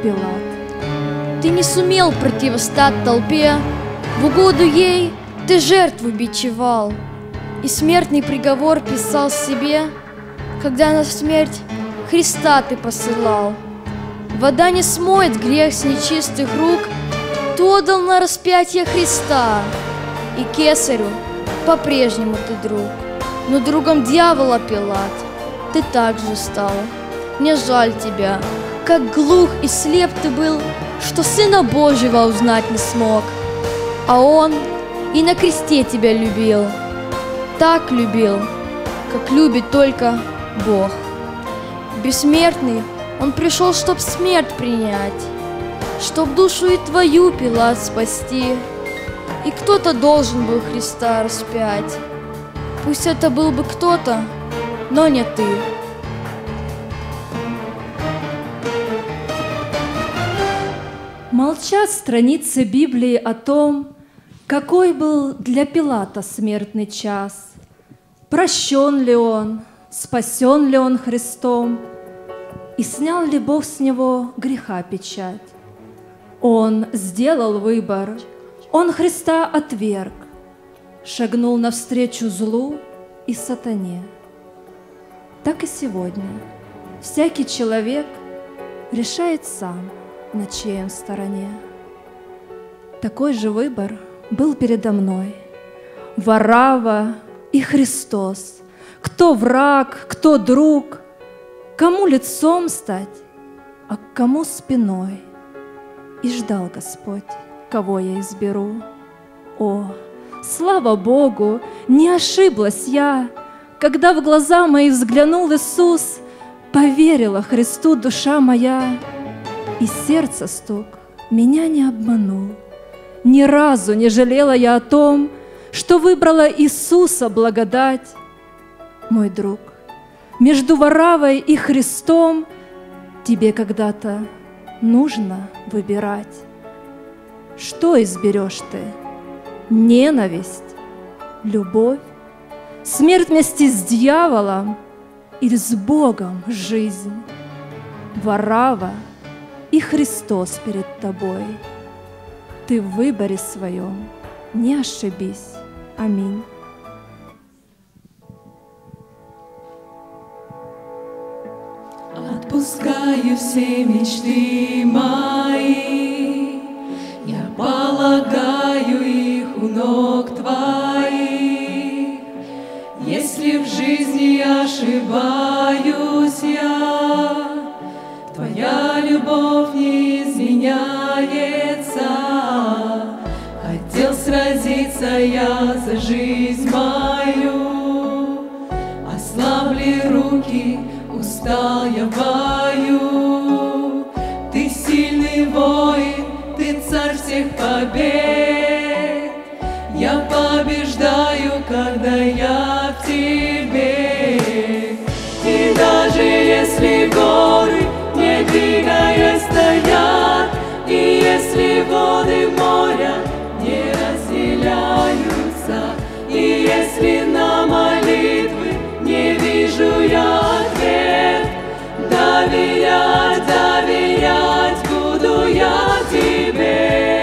Пилат. Ты не сумел противостать толпе, в угоду ей ты жертву бичевал, и смертный приговор писал себе, когда на смерть Христа ты посылал. Вода не смоет грех с нечистых рук, ты отдал на распятие Христа, и кесарю по-прежнему ты друг. Но другом дьявола, Пилат, ты также стал. Мне жаль тебя, как глух и слеп ты был, что Сына Божьего узнать не смог. А Он и на кресте тебя любил, так любил, как любит только Бог. Бессмертный Он пришел, чтоб смерть принять, чтоб душу и твою, Пилат, спасти. И кто-то должен был Христа распять. Пусть это был бы кто-то, но не ты. Молчат страницы Библии о том, какой был для Пилата смертный час. Прощен ли он, спасен ли он Христом, и снял ли Бог с него греха печать. Он сделал выбор, он Христа отверг, шагнул навстречу злу и сатане. Так и сегодня всякий человек решает сам, на чьей он стороне. Такой же выбор был передо мной. Варава и Христос. кто враг, кто друг, кому лицом стать, а к кому спиной. И ждал Господь, кого я изберу. О, слава Богу, не ошиблась я, когда в глаза мои взглянул Иисус, поверила Христу душа моя, и сердце стук меня не обманул. Ни разу не жалела я о том, что выбрала Иисуса благодать. Мой друг, между Варавой и Христом тебе когда-то нужно выбирать. Что изберешь ты? Ненависть, любовь, смерть вместе с дьяволом или с Богом жизнь? Варава и Христос перед тобой. Ты в выборе своем не ошибись. Аминь. Отпускаю все мечты мои, я полагаю их у ног Твоих. Если в жизни ошибаюсь я, Твоя любовь не изменяется. Хотел сразиться я за жизнь мою, ослабли руки, устал я в бою. Ты сильный воин, ты царь всех побед. Я побеждаю, когда я в тебе. И даже если горы, не двигаясь, стоят, и если воды моря не разделяются, и если на молитвы не вижу я ответ, доверять, доверять буду я тебе.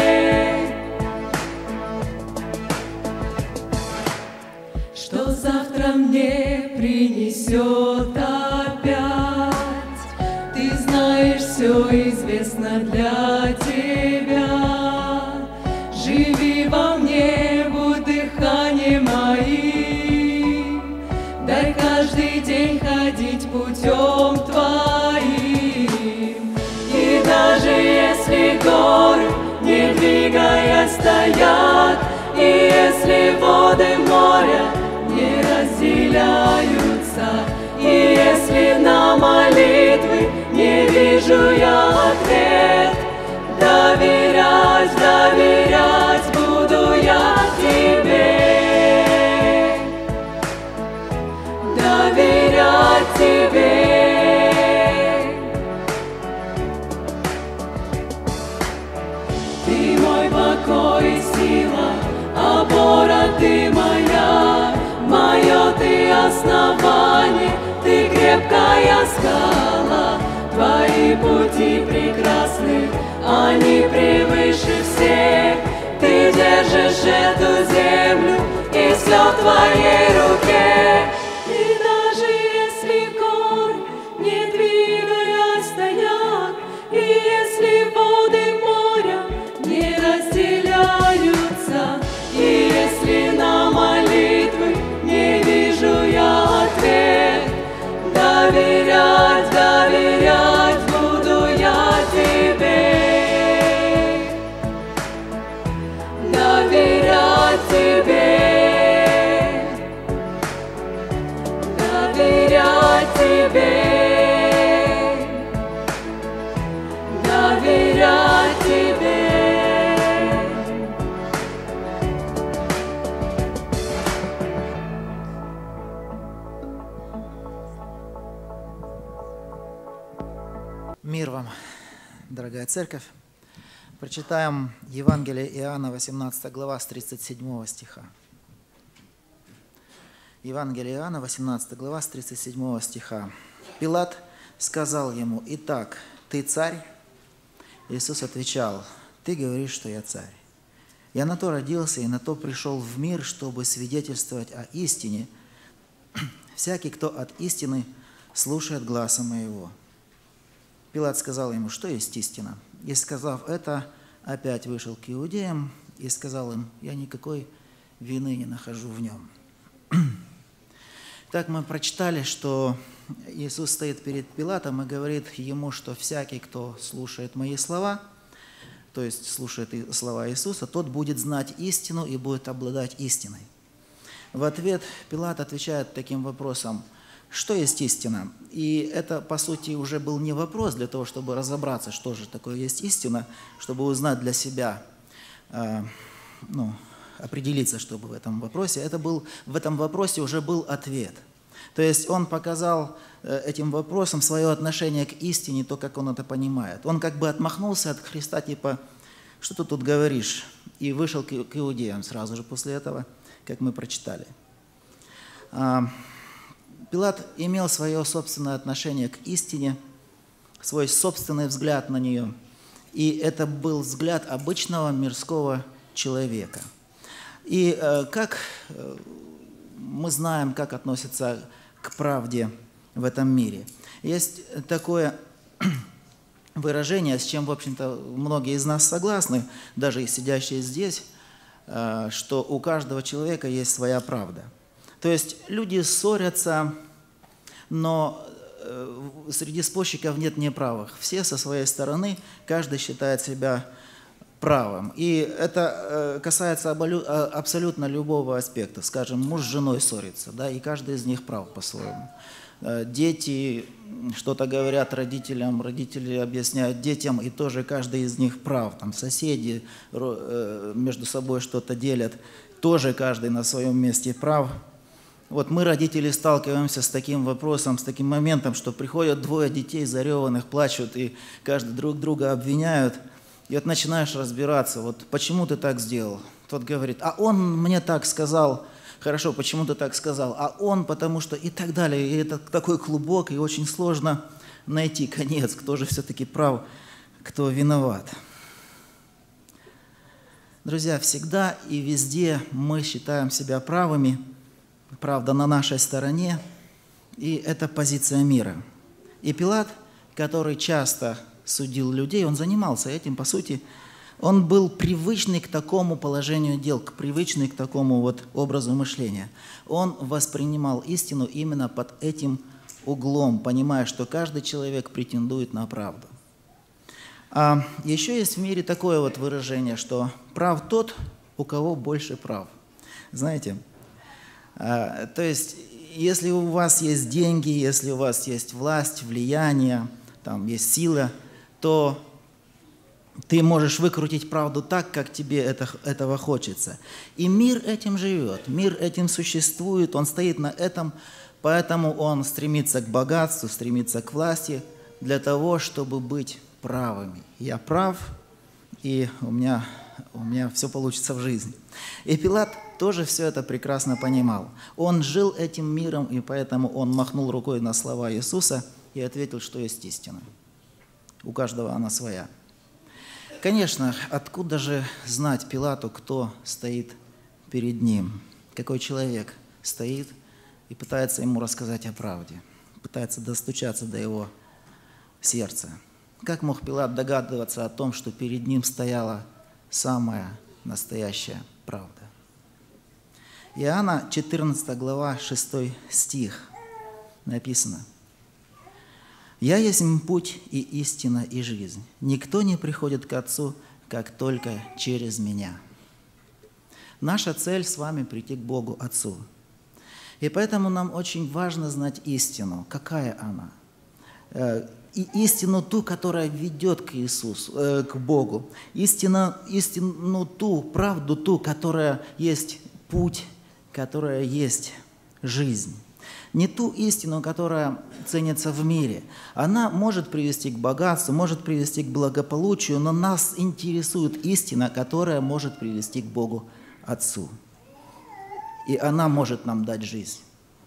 Что завтра мне принесет опять? Ты знаешь, все известно для тебя. Живи во мне, будь дыханием моим. Дай каждый день ходить путем Твоим. И даже если горы, не двигаясь, стоят, и если воды моря не разделяются, и если на молитвы не вижу я ответ, доверять, доверять буду я тебе. Доверять тебе. Ты мой покой и сила, опора ты моя, мое ты основание, ты крепкая скала. Твои пути прекрасны, они превыше всех. Ты держишь эту землю, и все в Твоей руке. И даже если горы, не двигаясь, стоят, и если воды моря не разделяются, и если на молитвы не вижу я ответ, доверять, доверять буду я тебе. Доверять тебе. Доверять тебе. Доверять тебе. Мир вам, дорогая церковь. Прочитаем Евангелие Иоанна, восемнадцатая глава, с тридцать седьмого стиха. Евангелие Иоанна, восемнадцатая глава, с тридцать седьмого стиха. Пилат сказал ему: «Итак, ты царь?» Иисус отвечал: «Ты говоришь, что я царь. Я на то родился и на то пришел в мир, чтобы свидетельствовать о истине. Всякий, кто от истины, слушает гласа моего». Пилат сказал ему: «Что есть истина?» И, сказав это, опять вышел к иудеям и сказал им: «Я никакой вины не нахожу в нем». Так мы прочитали, что Иисус стоит перед Пилатом и говорит ему, что всякий, кто слушает мои слова, то есть слушает и слова Иисуса, тот будет знать истину и будет обладать истиной. В ответ Пилат отвечает таким вопросом: что есть истина? И это, по сути, уже был не вопрос для того, чтобы разобраться, что же такое есть истина, чтобы узнать для себя, э, ну, определиться, чтобы в этом вопросе. Это был, в этом вопросе уже был ответ. То есть он показал э, этим вопросом свое отношение к истине, то, как он это понимает. Он как бы отмахнулся от Христа, типа: что ты тут говоришь? И вышел к, к иудеям сразу же после этого, как мы прочитали. А, Пилат имел свое собственное отношение к истине, свой собственный взгляд на нее. И это был взгляд обычного мирского человека. И э, как э, мы знаем, как относятся к правде в этом мире. Есть такое выражение, с чем, в общем-то, многие из нас согласны, даже и сидящие здесь, э, что у каждого человека есть своя правда. То есть люди ссорятся, но э, среди спорщиков нет неправых. Все со своей стороны, каждый считает себя правым. И это касается абсолютно любого аспекта. Скажем, муж с женой ссорится, да, и каждый из них прав по-своему. Дети что-то говорят родителям, родители объясняют детям, и тоже каждый из них прав. Там соседи между собой что-то делят, тоже каждый на своем месте прав. Вот мы, родители, сталкиваемся с таким вопросом, с таким моментом, что приходят двое детей зареванных, плачут, и каждый друг друга обвиняют. И вот начинаешь разбираться, вот почему ты так сделал? Тот говорит: а он мне так сказал. Хорошо, почему ты так сказал? А он, потому что и так далее. И это такой клубок, и очень сложно найти конец, кто же все-таки прав, кто виноват. Друзья, всегда и везде мы считаем себя правыми, правда на нашей стороне, и это позиция мира. И Пилат, который часто судил людей, он занимался этим, по сути, он был привычный к такому положению дел, привычный к такому вот образу мышления. Он воспринимал истину именно под этим углом, понимая, что каждый человек претендует на правду. А еще есть в мире такое вот выражение, что прав тот, у кого больше прав. Знаете, а, то есть, если у вас есть деньги, если у вас есть власть, влияние, там есть сила, то ты можешь выкрутить правду так, как тебе это, этого хочется. И мир этим живет, мир этим существует, он стоит на этом, поэтому он стремится к богатству, стремится к власти для того, чтобы быть правыми. Я прав, и у меня, у меня все получится в жизни. И Пилат тоже все это прекрасно понимал. Он жил этим миром, и поэтому он махнул рукой на слова Иисуса и ответил, что есть истина. У каждого она своя. Конечно, откуда же знать Пилату, кто стоит перед ним? Какой человек стоит и пытается ему рассказать о правде, пытается достучаться до его сердца? Как мог Пилат догадываться о том, что перед ним стояла самая настоящая правда? Иоанна четырнадцатая глава, шестой стих написано: «Я есть путь и истина и жизнь. Никто не приходит к Отцу, как только через Меня». Наша цель с вами прийти к Богу Отцу. И поэтому нам очень важно знать истину. Какая она? И истину ту, которая ведет к Иисусу, к Богу. Истину, истину ту, правду ту, которая есть путь, которая есть жизнь. Не ту истину, которая ценится в мире. Она может привести к богатству, может привести к благополучию, но нас интересует истина, которая может привести к Богу Отцу. И она может нам дать жизнь.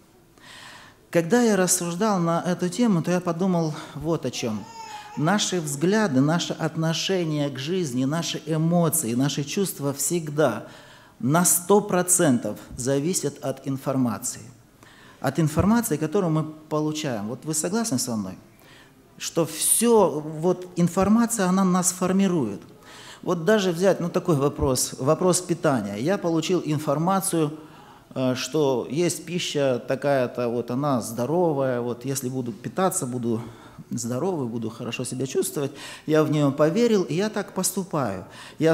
Когда я рассуждал на эту тему, то я подумал вот о чем. Наши взгляды, наше отношение к жизни, наши эмоции, наши чувства всегда на сто процентов зависят от информации. От информации, которую мы получаем. Вот вы согласны со мной? Что все, вот информация, она нас формирует. Вот даже взять, ну такой вопрос, вопрос питания. Я получил информацию, э, что есть пища такая-то, вот она здоровая, вот если буду питаться, буду здоровый, буду хорошо себя чувствовать. Я в нее поверил, и я так поступаю. Я,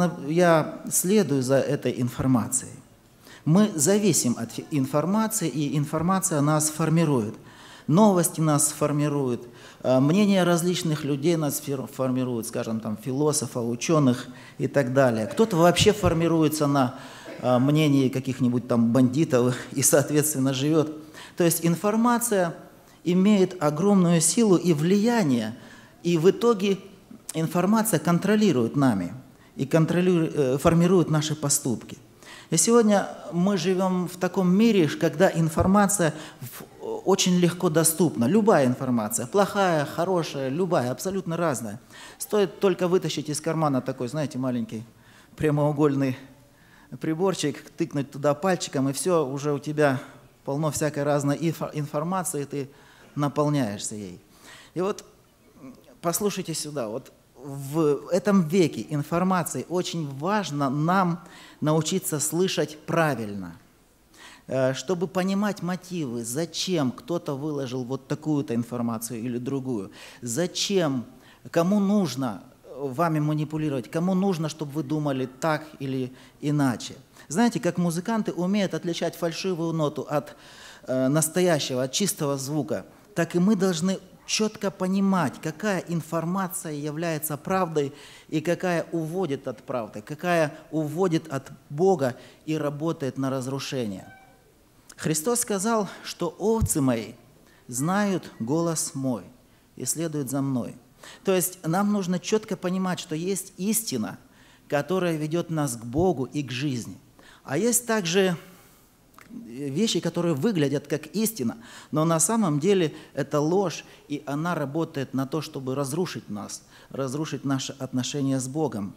я следую за этой информацией. Мы зависим от информации, и информация нас формирует. Новости нас формируют, мнения различных людей нас формируют, скажем, там, философов, ученых и так далее. Кто-то вообще формируется на мнении каких-нибудь там бандитов и, соответственно, живет. То есть информация имеет огромную силу и влияние, и в итоге информация контролирует нами и контролирует, формирует наши поступки. И сегодня мы живем в таком мире, когда информация очень легко доступна. Любая информация, плохая, хорошая, любая, абсолютно разная. Стоит только вытащить из кармана такой, знаете, маленький прямоугольный приборчик, тыкнуть туда пальчиком, и все, уже у тебя полно всякой разной информации, ты наполняешься ей. И вот послушайте сюда, вот в этом веке информации очень важно нам научиться слышать правильно, чтобы понимать мотивы, зачем кто-то выложил вот такую-то информацию или другую, зачем, кому нужно вами манипулировать, кому нужно, чтобы вы думали так или иначе. Знаете, как музыканты умеют отличать фальшивую ноту от э, настоящего, от чистого звука, так и мы должны четко понимать, какая информация является правдой и какая уводит от правды, какая уводит от Бога и работает на разрушение. Христос сказал, что овцы мои знают голос мой и следуют за мной. То есть нам нужно четко понимать, что есть истина, которая ведет нас к Богу и к жизни. А есть также вещи, которые выглядят как истина, но на самом деле это ложь, и она работает на то, чтобы разрушить нас, разрушить наши отношения с Богом.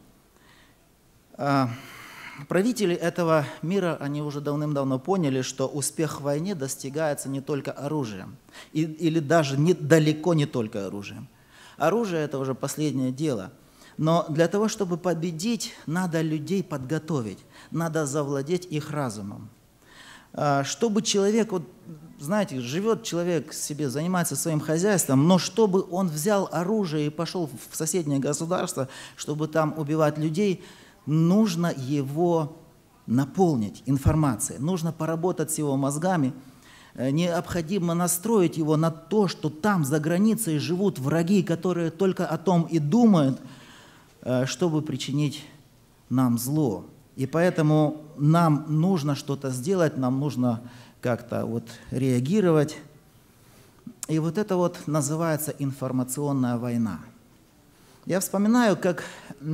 Правители этого мира, они уже давным-давно поняли, что успех в войне достигается не только оружием, или даже не, далеко не только оружием. Оружие – это уже последнее дело. Но для того, чтобы победить, надо людей подготовить, надо завладеть их разумом. Чтобы человек, вот, знаете, живет человек себе, занимается своим хозяйством, но чтобы он взял оружие и пошел в соседнее государство, чтобы там убивать людей, нужно его наполнить информацией, нужно поработать с его мозгами, необходимо настроить его на то, что там за границей живут враги, которые только о том и думают, чтобы причинить нам зло. И поэтому нам нужно что-то сделать, нам нужно как-то вот реагировать. И вот это вот называется информационная война. Я вспоминаю, как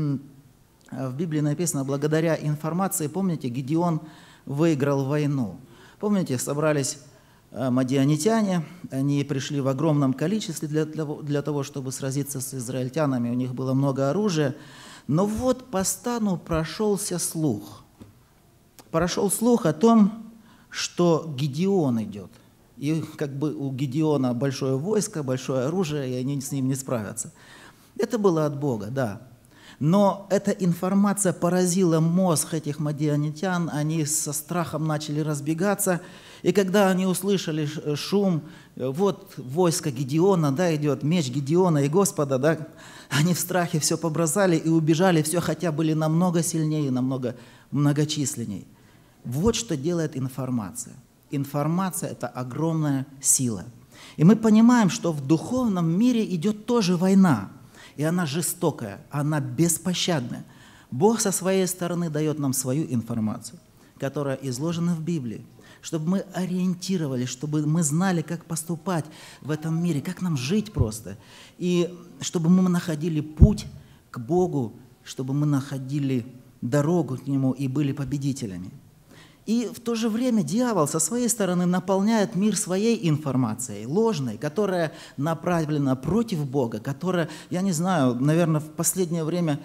в Библии написано, благодаря информации, помните, Гедеон выиграл войну. Помните, собрались мадианитяне, они пришли в огромном количестве для, для, для того, чтобы сразиться с израильтянами, у них было много оружия. Но вот по стану прошелся слух. Прошел слух о том, что Гедеон идет. И как бы у Гедеона большое войско, большое оружие, и они с ним не справятся. Это было от Бога, да. Но эта информация поразила мозг этих мадианитян, они со страхом начали разбегаться, и когда они услышали шум, вот войско Гедеона, да, идет, меч Гедеона и Господа, да, они в страхе все побросали и убежали, все, хотя были намного сильнее, намного многочисленней. Вот что делает информация. Информация – это огромная сила. И мы понимаем, что в духовном мире идет тоже война. И она жестокая, она беспощадная. Бог со своей стороны дает нам свою информацию, которая изложена в Библии, чтобы мы ориентировались, чтобы мы знали, как поступать в этом мире, как нам жить просто. И чтобы мы находили путь к Богу, чтобы мы находили дорогу к Нему и были победителями. И в то же время дьявол со своей стороны наполняет мир своей информацией, ложной, которая направлена против Бога, которая, я не знаю, наверное, в последнее время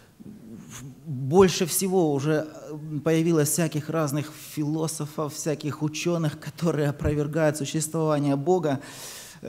больше всего уже появилось всяких разных философов, всяких ученых, которые опровергают существование Бога.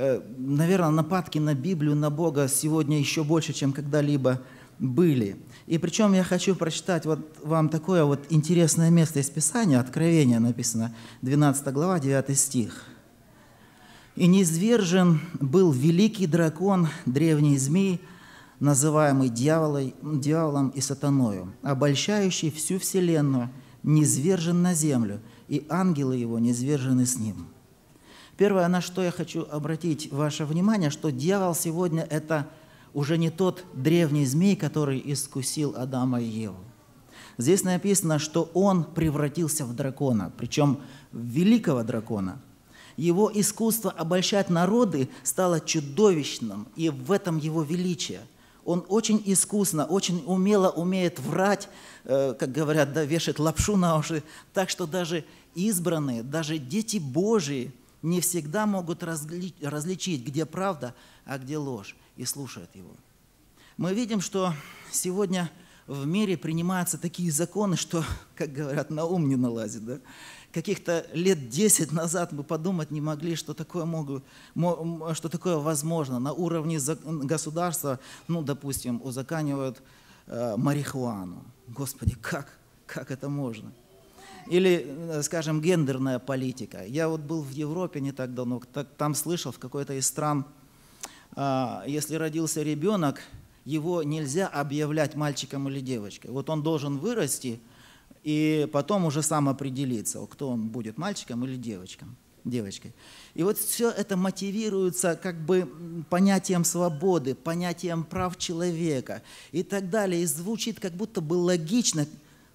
Наверное, нападки на Библию, на Бога сегодня еще больше, чем когда-либо были. И И причем я хочу прочитать вот вам такое вот интересное место из Писания, Откровение написано, двенадцатая глава, девятый стих. «И низвержен был великий дракон, древний змей, называемый дьяволой, дьяволом и сатаною, обольщающий всю вселенную, низвержен на землю, и ангелы его низвержены с ним». Первое, на что я хочу обратить ваше внимание, что дьявол сегодня – это уже не тот древний змей, который искусил Адама и Еву. Здесь написано, что он превратился в дракона, причем в великого дракона. Его искусство обольщать народы стало чудовищным, и в этом его величие. Он очень искусно, очень умело умеет врать, э, как говорят, да, вешать лапшу на уши, так что даже избранные, даже дети Божии не всегда могут разли- различить, где правда, а где ложь, и слушают его. Мы видим, что сегодня в мире принимаются такие законы, что, как говорят, на ум не налазит. Да? Каких-то лет десять назад мы подумать не могли, что такое, могут, что такое возможно. На уровне государства, ну, допустим, узаконивают э, марихуану. Господи, как, как это можно? Или, скажем, гендерная политика. Я вот был в Европе не так давно, там слышал в какой-то из стран, если родился ребенок, его нельзя объявлять мальчиком или девочкой. Вот он должен вырасти и потом уже сам определиться, кто он будет, мальчиком или девочкой. девочкой. И вот все это мотивируется как бы понятием свободы, понятием прав человека и так далее. И звучит как будто бы логично,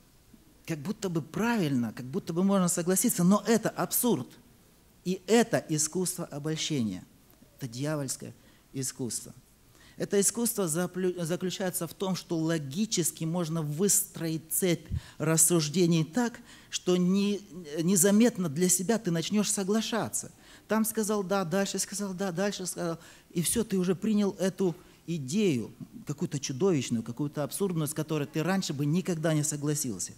как будто бы правильно, как будто бы можно согласиться, но это абсурд. И это искусство обольщения, это дьявольское искусство. Это искусство заключается в том, что логически можно выстроить цепь рассуждений так, что не, незаметно для себя ты начнешь соглашаться. Там сказал да, дальше сказал да, дальше сказал. И все, ты уже принял эту идею, какую-то чудовищную, какую-то абсурдную, с которой ты раньше бы никогда не согласился.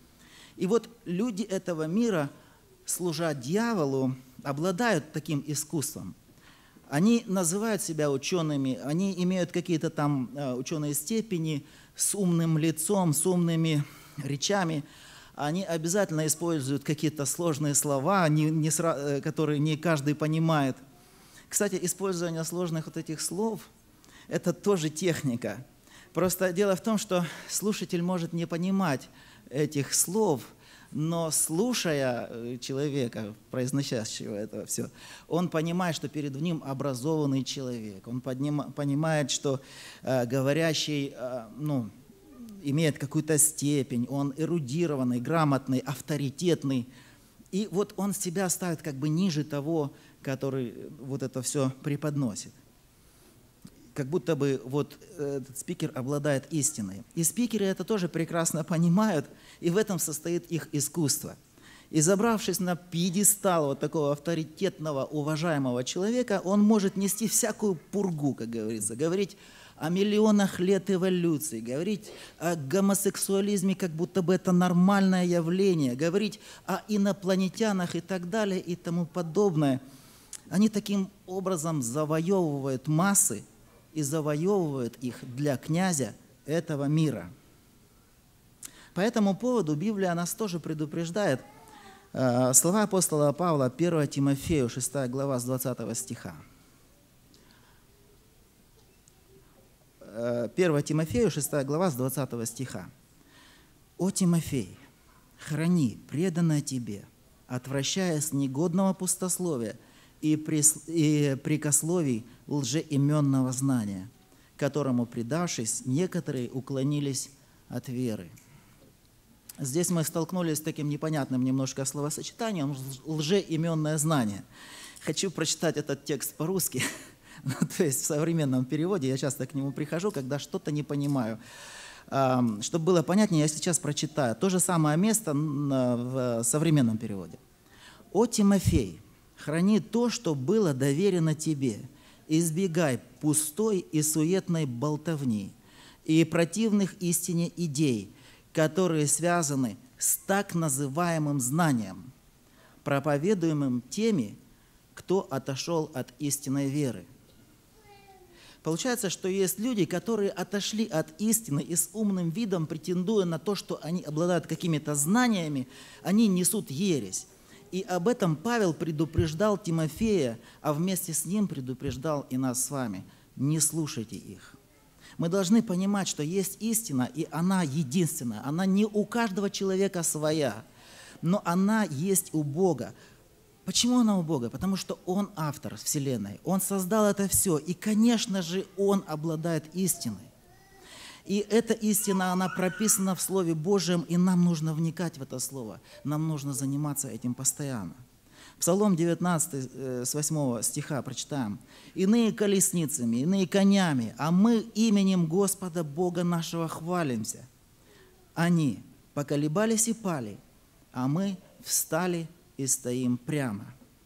И вот люди этого мира, служа дьяволу, обладают таким искусством. Они называют себя учеными, они имеют какие-то там ученые степени с умным лицом, с умными речами. Они обязательно используют какие-то сложные слова, не, не сра... которые не каждый понимает. Кстати, использование сложных вот этих слов – это тоже техника. Просто дело в том, что слушатель может не понимать этих слов, но слушая человека, произносящего это все, он понимает, что перед ним образованный человек. Он подним, понимает, что э, говорящий э, ну, имеет какую-то степень, он эрудированный, грамотный, авторитетный. И вот он себя ставит как бы ниже того, который вот это все преподносит. Как будто бы вот этот спикер обладает истиной. И спикеры это тоже прекрасно понимают, и в этом состоит их искусство. И забравшись на пьедестал вот такого авторитетного, уважаемого человека, он может нести всякую пургу, как говорится, говорить о миллионах лет эволюции, говорить о гомосексуализме, как будто бы это нормальное явление, говорить о инопланетянах и так далее и тому подобное. Они таким образом завоевывают массы, и завоевывают их для князя этого мира. По этому поводу Библия нас тоже предупреждает. Слова апостола Павла, первое Тимофею, шестая глава, с двадцатого стиха. первое Тимофею, шестая глава, с двадцатого стиха. «О Тимофей, храни преданное тебе, отвращаясь негодного пустословия и прикословий лжеименного знания, которому, предавшись, некоторые уклонились от веры». Здесь мы столкнулись с таким непонятным немножко словосочетанием «лжеименное знание». Хочу прочитать этот текст по-русски, ну, то есть в современном переводе. Я часто к нему прихожу, когда что-то не понимаю. Чтобы было понятнее, я сейчас прочитаю. То же самое место в современном переводе. «О Тимофей, храни то, что было доверено тебе, избегай пустой и суетной болтовни и противных истине идей, которые связаны с так называемым знанием, проповедуемым теми, кто отошел от истинной веры. Получается, что есть люди, которые отошли от истины и с умным видом, претендуя на то, что они обладают какими-то знаниями, они несут ересь. И об этом Павел предупреждал Тимофея, а вместе с ним предупреждал и нас с вами. Не слушайте их. Мы должны понимать, что есть истина, и она единственная. Она не у каждого человека своя, но она есть у Бога. Почему она у Бога? Потому что Он автор Вселенной. Он создал это все. И, конечно же, Он обладает истиной. И эта истина, она прописана в Слове Божьем, и нам нужно вникать в это Слово. Нам нужно заниматься этим постоянно. Псалом девятнадцатый, с восьмого стиха прочитаем. «Иные колесницами, иные конями, а мы именем Господа Бога нашего хвалимся. Они поколебались и пали, а мы встали и стоим прямо».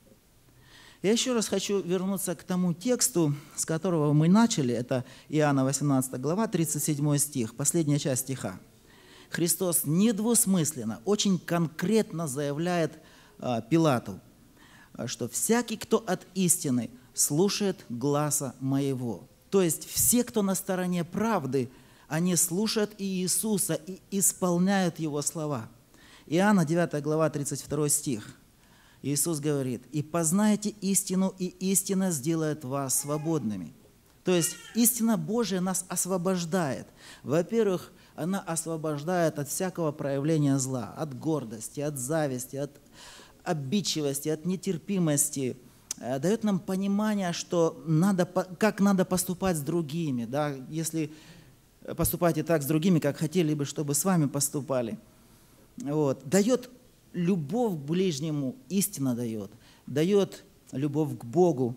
Я еще раз хочу вернуться к тому тексту, с которого мы начали. Это Иоанна восемнадцатая глава, тридцать седьмой стих, последняя часть стиха. Христос недвусмысленно, очень конкретно заявляет а, Пилату, что «всякий, кто от истины, слушает гласа моего». То есть все, кто на стороне правды, они слушают Иисуса и исполняют Его слова. Иоанна девятая глава, тридцать второй стих. Иисус говорит: «И познайте истину, и истина сделает вас свободными». То есть истина Божия нас освобождает. Во-первых, она освобождает от всякого проявления зла, от гордости, от зависти, от обидчивости, от нетерпимости. Дает нам понимание, что надо, как надо поступать с другими. Да? Если поступайте так с другими, как хотели бы, чтобы с вами поступали. Вот. Дает любовь к ближнему, истина дает. Дает любовь к Богу.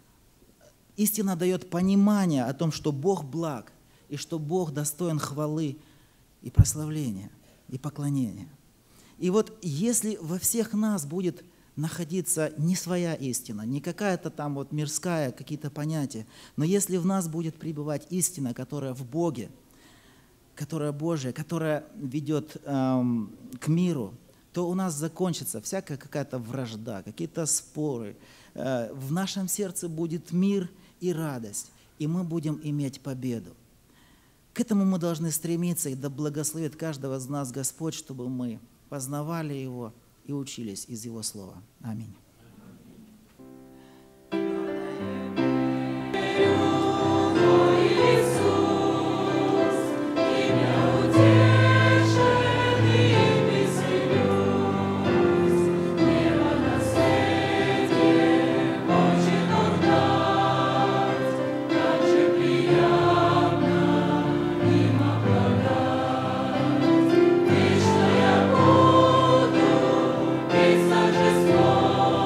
Истина дает понимание о том, что Бог благ, и что Бог достоин хвалы и прославления, и поклонения. И вот если во всех нас будет находиться не своя истина, не какая-то там вот мирская, какие-то понятия, но если в нас будет пребывать истина, которая в Боге, которая Божия, которая ведет эм, к миру, то у нас закончится всякая какая-то вражда, какие-то споры. Э, в нашем сердце будет мир и радость, и мы будем иметь победу. К этому мы должны стремиться, и да благословит каждого из нас Господь, чтобы мы познавали Его и учились из Его Слова. Аминь. Торжество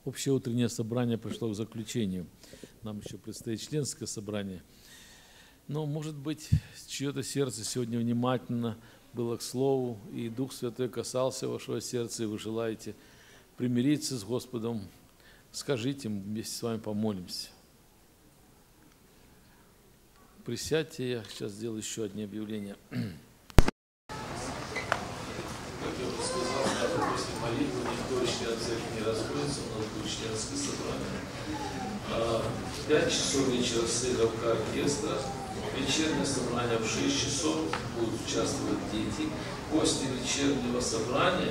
общее утреннее собрание пришло к заключению. Нам еще предстоит членское собрание. Но, может быть, чье-то сердце сегодня внимательно было к Слову, и Дух Святой касался вашего сердца, и вы желаете примириться с Господом. Скажите, мы вместе с вами помолимся. Присядьте, я сейчас сделаю еще одни объявления. Как я уже сказал, даже после молитвы никто из членов церкви не расходится, у нас будет членское собрание. В пять часов вечера сыгровка оркестра, вечернее собрание в шесть часов, будут участвовать дети. После вечернего собрания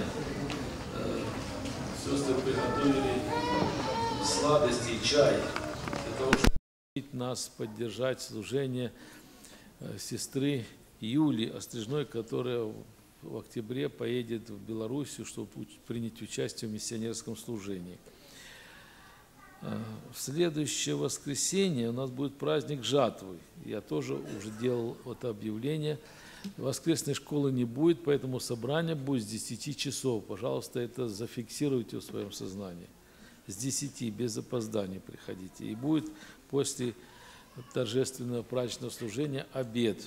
сестры приготовили сладости и чай для того, чтобы нас поддержать служение сестры Юли Острижной, которая в октябре поедет в Белоруссию, чтобы принять участие в миссионерском служении. В следующее воскресенье у нас будет праздник жатвы. Я тоже уже делал это объявление. Воскресной школы не будет, поэтому собрание будет с десяти часов. Пожалуйста, это зафиксируйте в своем сознании. С десяти, без опозданий приходите. И будет после торжественного праздничного служения обед.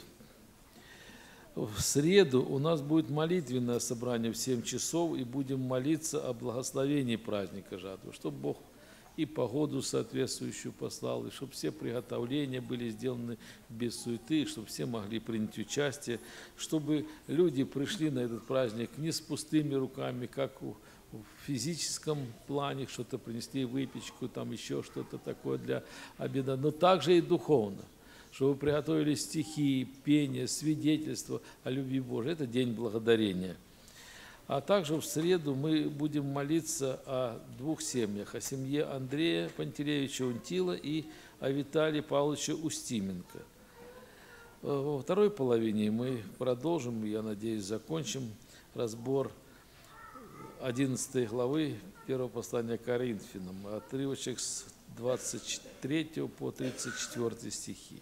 В среду у нас будет молитвенное собрание в семь часов, и будем молиться о благословении праздника жатвы, чтобы Бог и погоду соответствующую послал, и чтобы все приготовления были сделаны без суеты, чтобы все могли принять участие, чтобы люди пришли на этот праздник не с пустыми руками, как у в физическом плане, что-то принесли, выпечку, там еще что-то такое для обеда, но также и духовно, чтобы вы приготовили стихи, пение, свидетельство о любви Божией. Это день благодарения. А также в среду мы будем молиться о двух семьях, о семье Андрея Пантелеевича Унтила и о Виталии Павловича Устименко. Во второй половине мы продолжим, я надеюсь, закончим разбор одиннадцатой главы первого послания к Коринфянам, отрывочек с двадцать третьего по тридцать четвёртый стихи.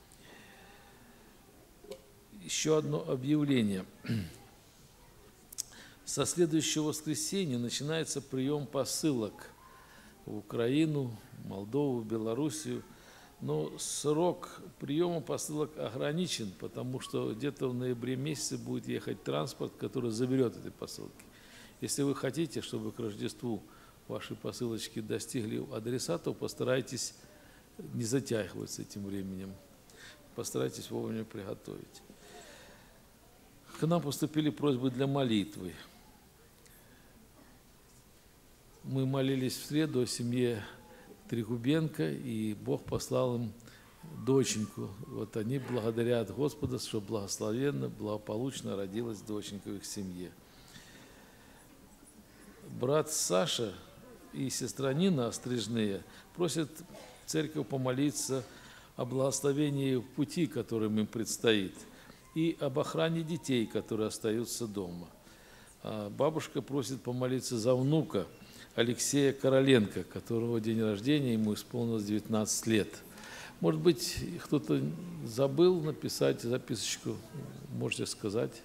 Еще одно объявление. Со следующего воскресенья начинается прием посылок в Украину, Молдову, Белоруссию. Но срок приема посылок ограничен, потому что где-то в ноябре месяце будет ехать транспорт, который заберет эти посылки. Если вы хотите, чтобы к Рождеству ваши посылочки достигли адресатов, постарайтесь не затягивать с этим временем. Постарайтесь вовремя приготовить. К нам поступили просьбы для молитвы. Мы молились в среду о семье Трегубенко, и Бог послал им доченьку. Вот они благодарят Господа, что благословенно, благополучно родилась доченька в их семье. Брат Саша и сестра Нина Острижные просят церковь помолиться о благословении в пути, которым им предстоит, и об охране детей, которые остаются дома. А бабушка просит помолиться за внука Алексея Короленко, которого день рождения, ему исполнилось девятнадцать лет. Может быть, кто-то забыл написать записочку, можете сказать.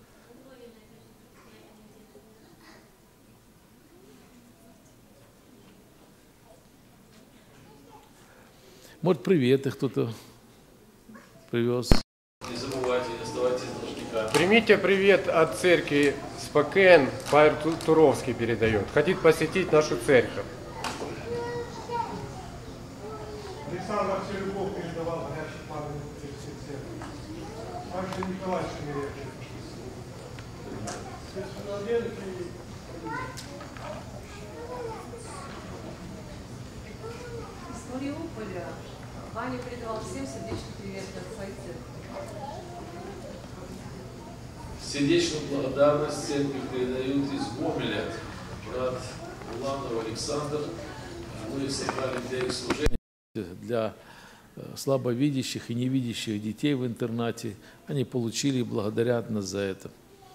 Может, приветы кто-то привез. Не забывайте, не оставайтесь должниками. Примите привет от церкви Спокен, Павел Туровский передает. Хотит посетить нашу церковь. Александр Серюков передавал горячий память церкви. Также Николай Шемеревич. Из Мариуполя Ваня передавал всем сердечный привет от своей церкви. Сердечную благодарность церкви передают из Гомеля брат Уланов Александр. Мы собрали для их служения, для слабовидящих и невидящих детей в интернате. Они получили и благодарят нас за это.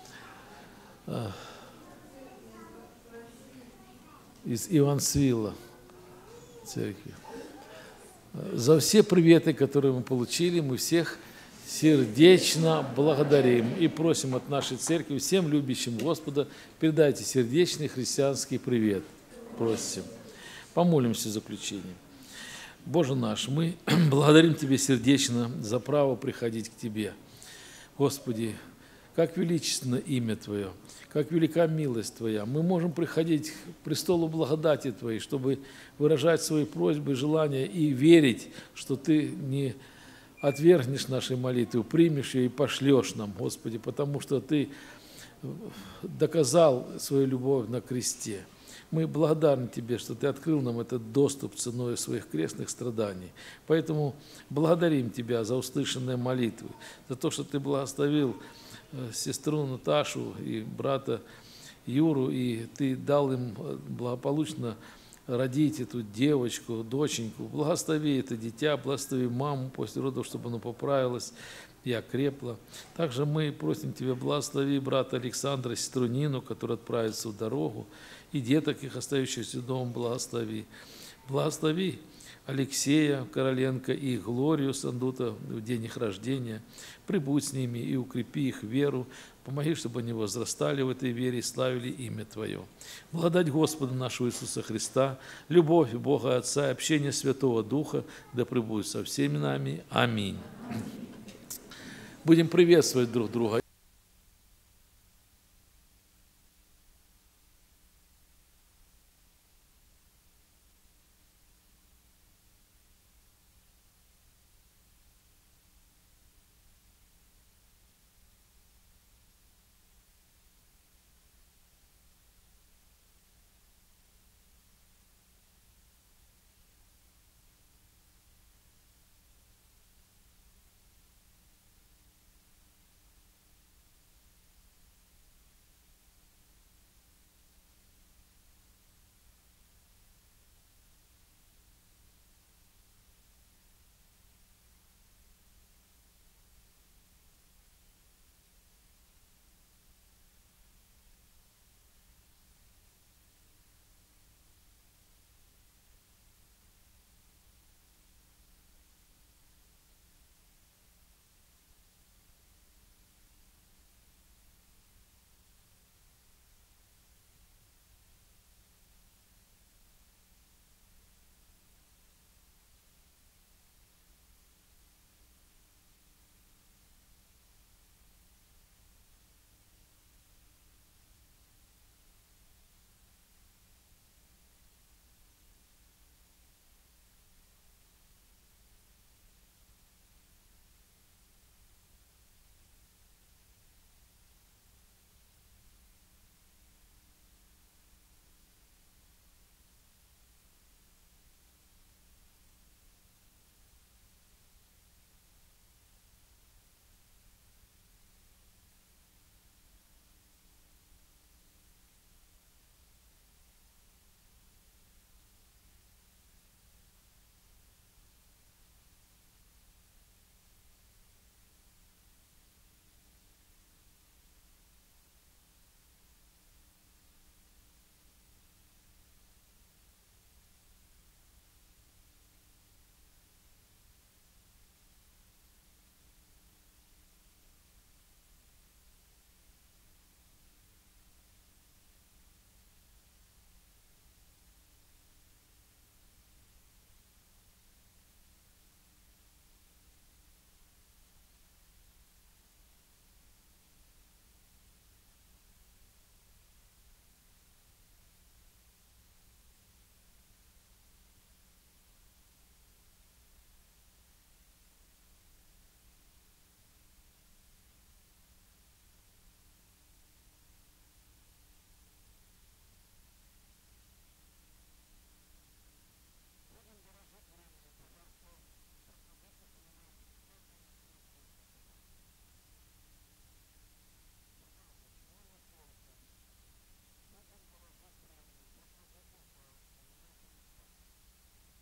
Из Ивансвилла церкви. За все приветы, которые мы получили, мы всех сердечно благодарим и просим от нашей церкви, всем любящим Господа, передайте сердечный христианский привет. Просим. Помолимся в заключение. Боже наш, мы благодарим Тебя сердечно за право приходить к Тебе. Господи, как величественно имя Твое, как велика милость Твоя. Мы можем приходить к престолу благодати Твоей, чтобы выражать свои просьбы, желания и верить, что Ты не отвергнешь наши молитвы, примешь ее и пошлешь нам, Господи, потому что Ты доказал свою любовь на кресте. Мы благодарны Тебе, что Ты открыл нам этот доступ ценой своих крестных страданий. Поэтому благодарим Тебя за услышанные молитвы, за то, что Ты благословил сестру Наташу и брата Юру, и Ты дал им благополучно родить эту девочку, доченьку. Благослови это дитя, благослови маму после родов, чтобы оно поправилось и окрепло. Также мы просим Тебя, благослови брата Александра, сестру Нину, которая отправится в дорогу, и деток их, остающихся дома, благослови. Благослови Алексея Короленко и Глорию Сандута в день их рождения. Прибудь с ними и укрепи их веру. Помоги, чтобы они возрастали в этой вере и славили имя Твое. Благодать Господа нашего Иисуса Христа, любовь Бога Отца и общение Святого Духа да пребудет со всеми нами. Аминь. Будем приветствовать друг друга.